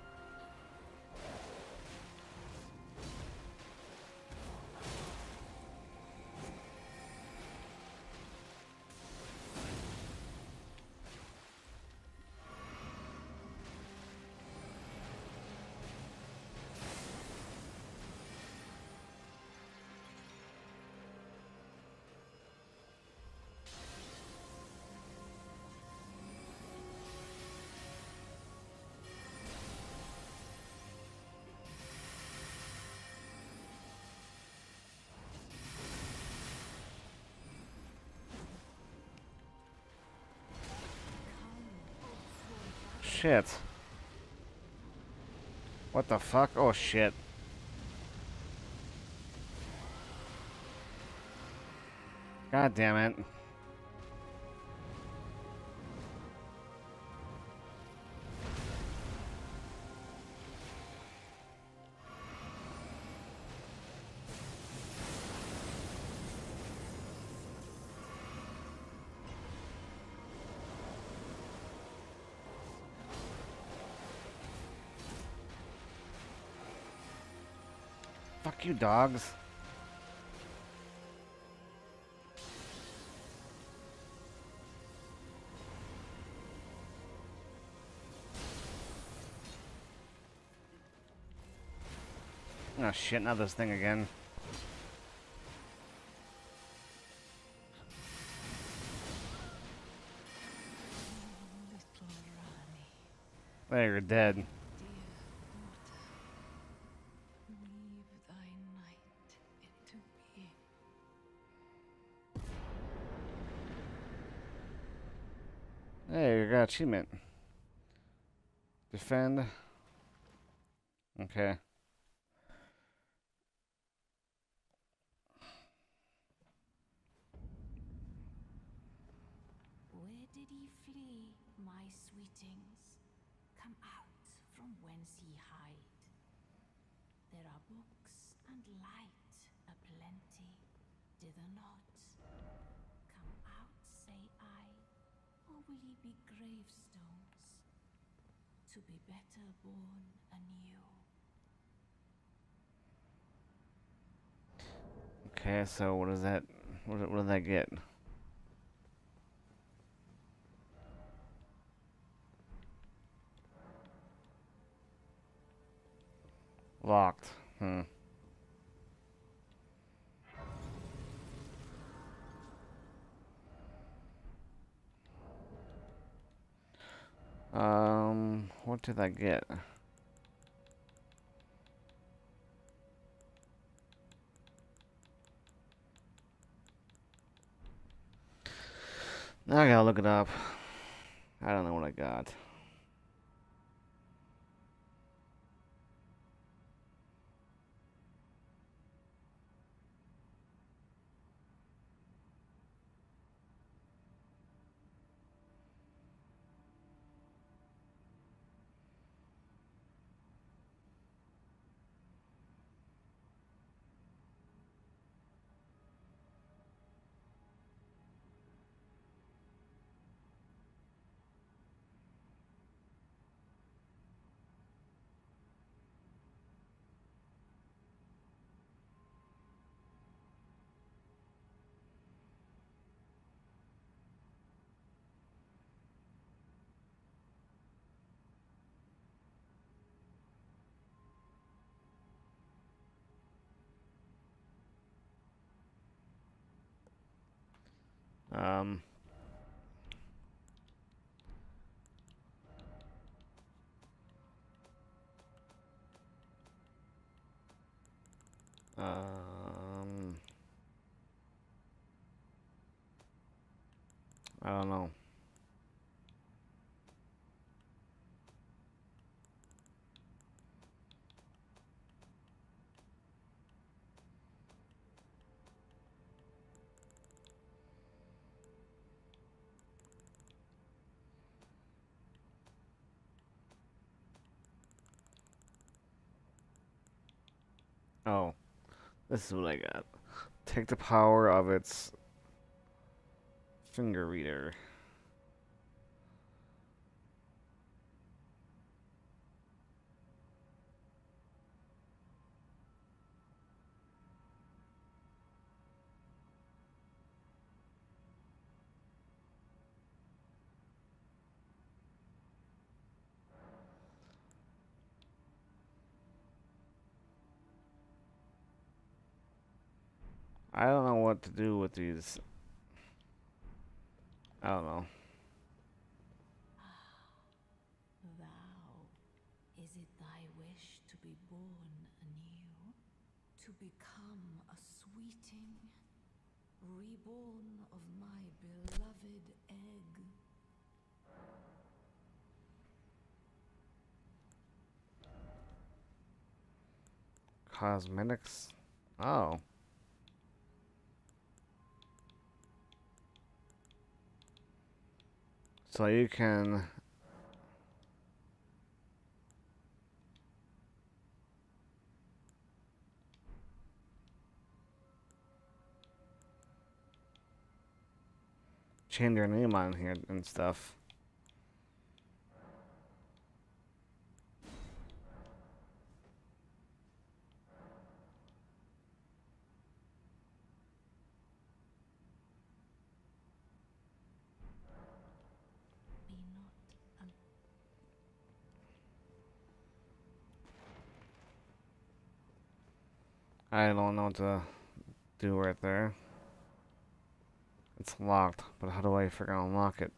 Shit. What the fuck? Oh shit. God damn it. Fuck you, dogs. Oh shit, not this thing again. There, you're dead. Weave thy night into being. Hey, you got achievement. Defend. Okay. Where did he flee, my sweetings? Come out from whence ye hide. There are books and light aplenty, dither not. Come out, say I, or will ye be gravestones, to be better born anew? Okay, so what does that... What does that get? Locked. What did I get? Now I gotta look it up. I don't know what I got. Um... Um... I don't know. Oh, this is what I got. Take the power of its finger reader. I don't know what to do with these. I don't know. Thou, is it thy wish to be born anew? To become a sweeting? Reborn of my beloved egg? Cosmetics. Oh. So you can change your name on here and stuff. Be not I don't know what to do right there. It's locked, but how do I figure out unlock it?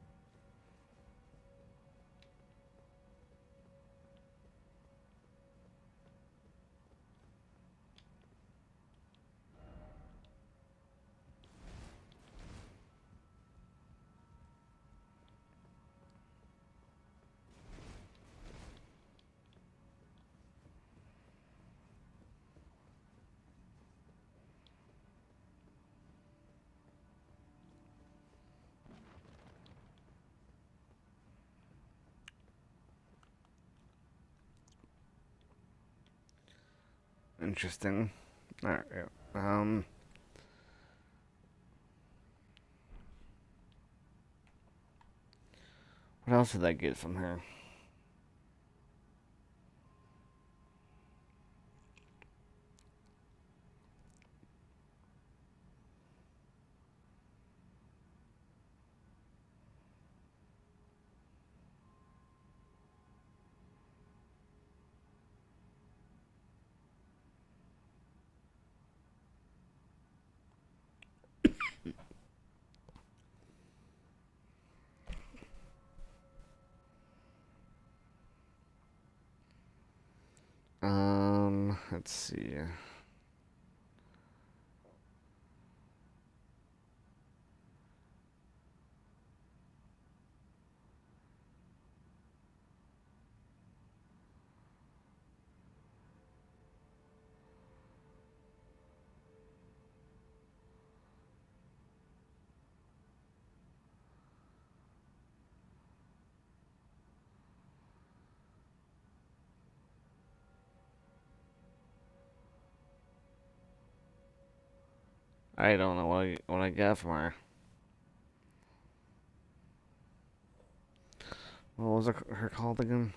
Interesting. Alright, what else did I get from her? Let's see. I don't know what I got from her. What was her called again?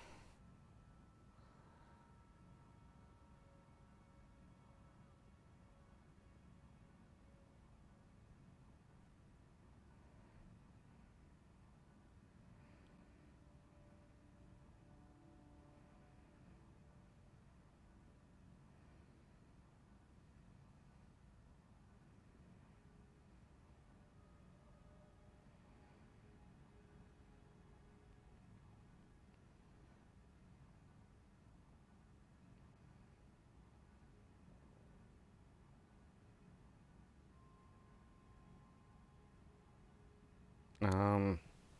Um,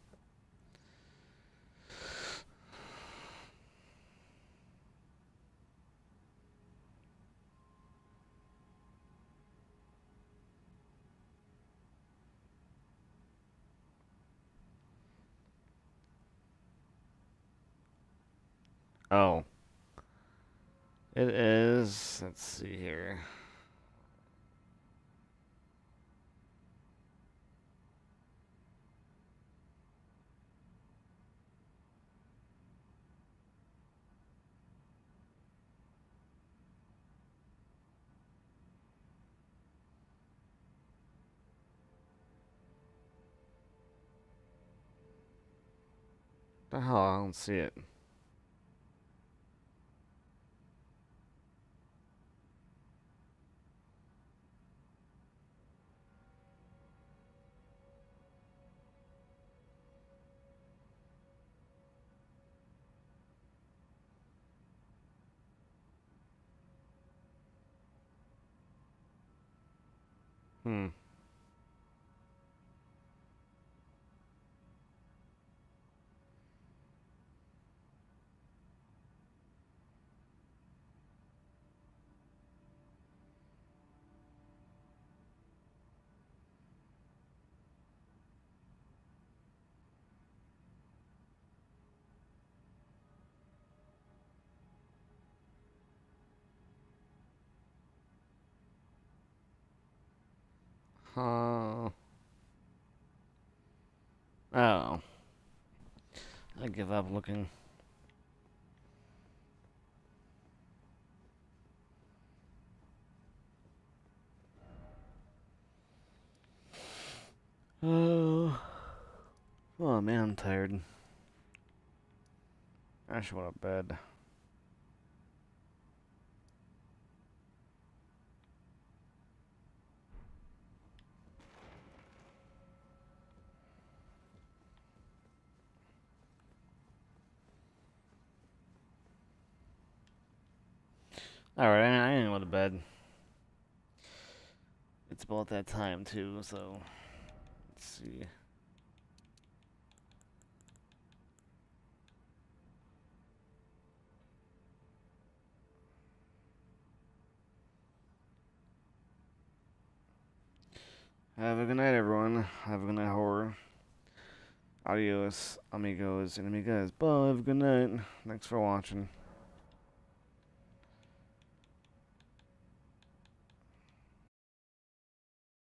oh. It is, let's see here. The hell, I don't see it. Hmm. Oh. Oh. I give up looking. Oh. Oh man, I'm tired. I should go to bed. Alright, I ain't go to bed. It's about that time too, so let's see. Have a good night, everyone. Have a good night, horror. Adios, amigos and amigas. Bye. Have a good night. Thanks for watching.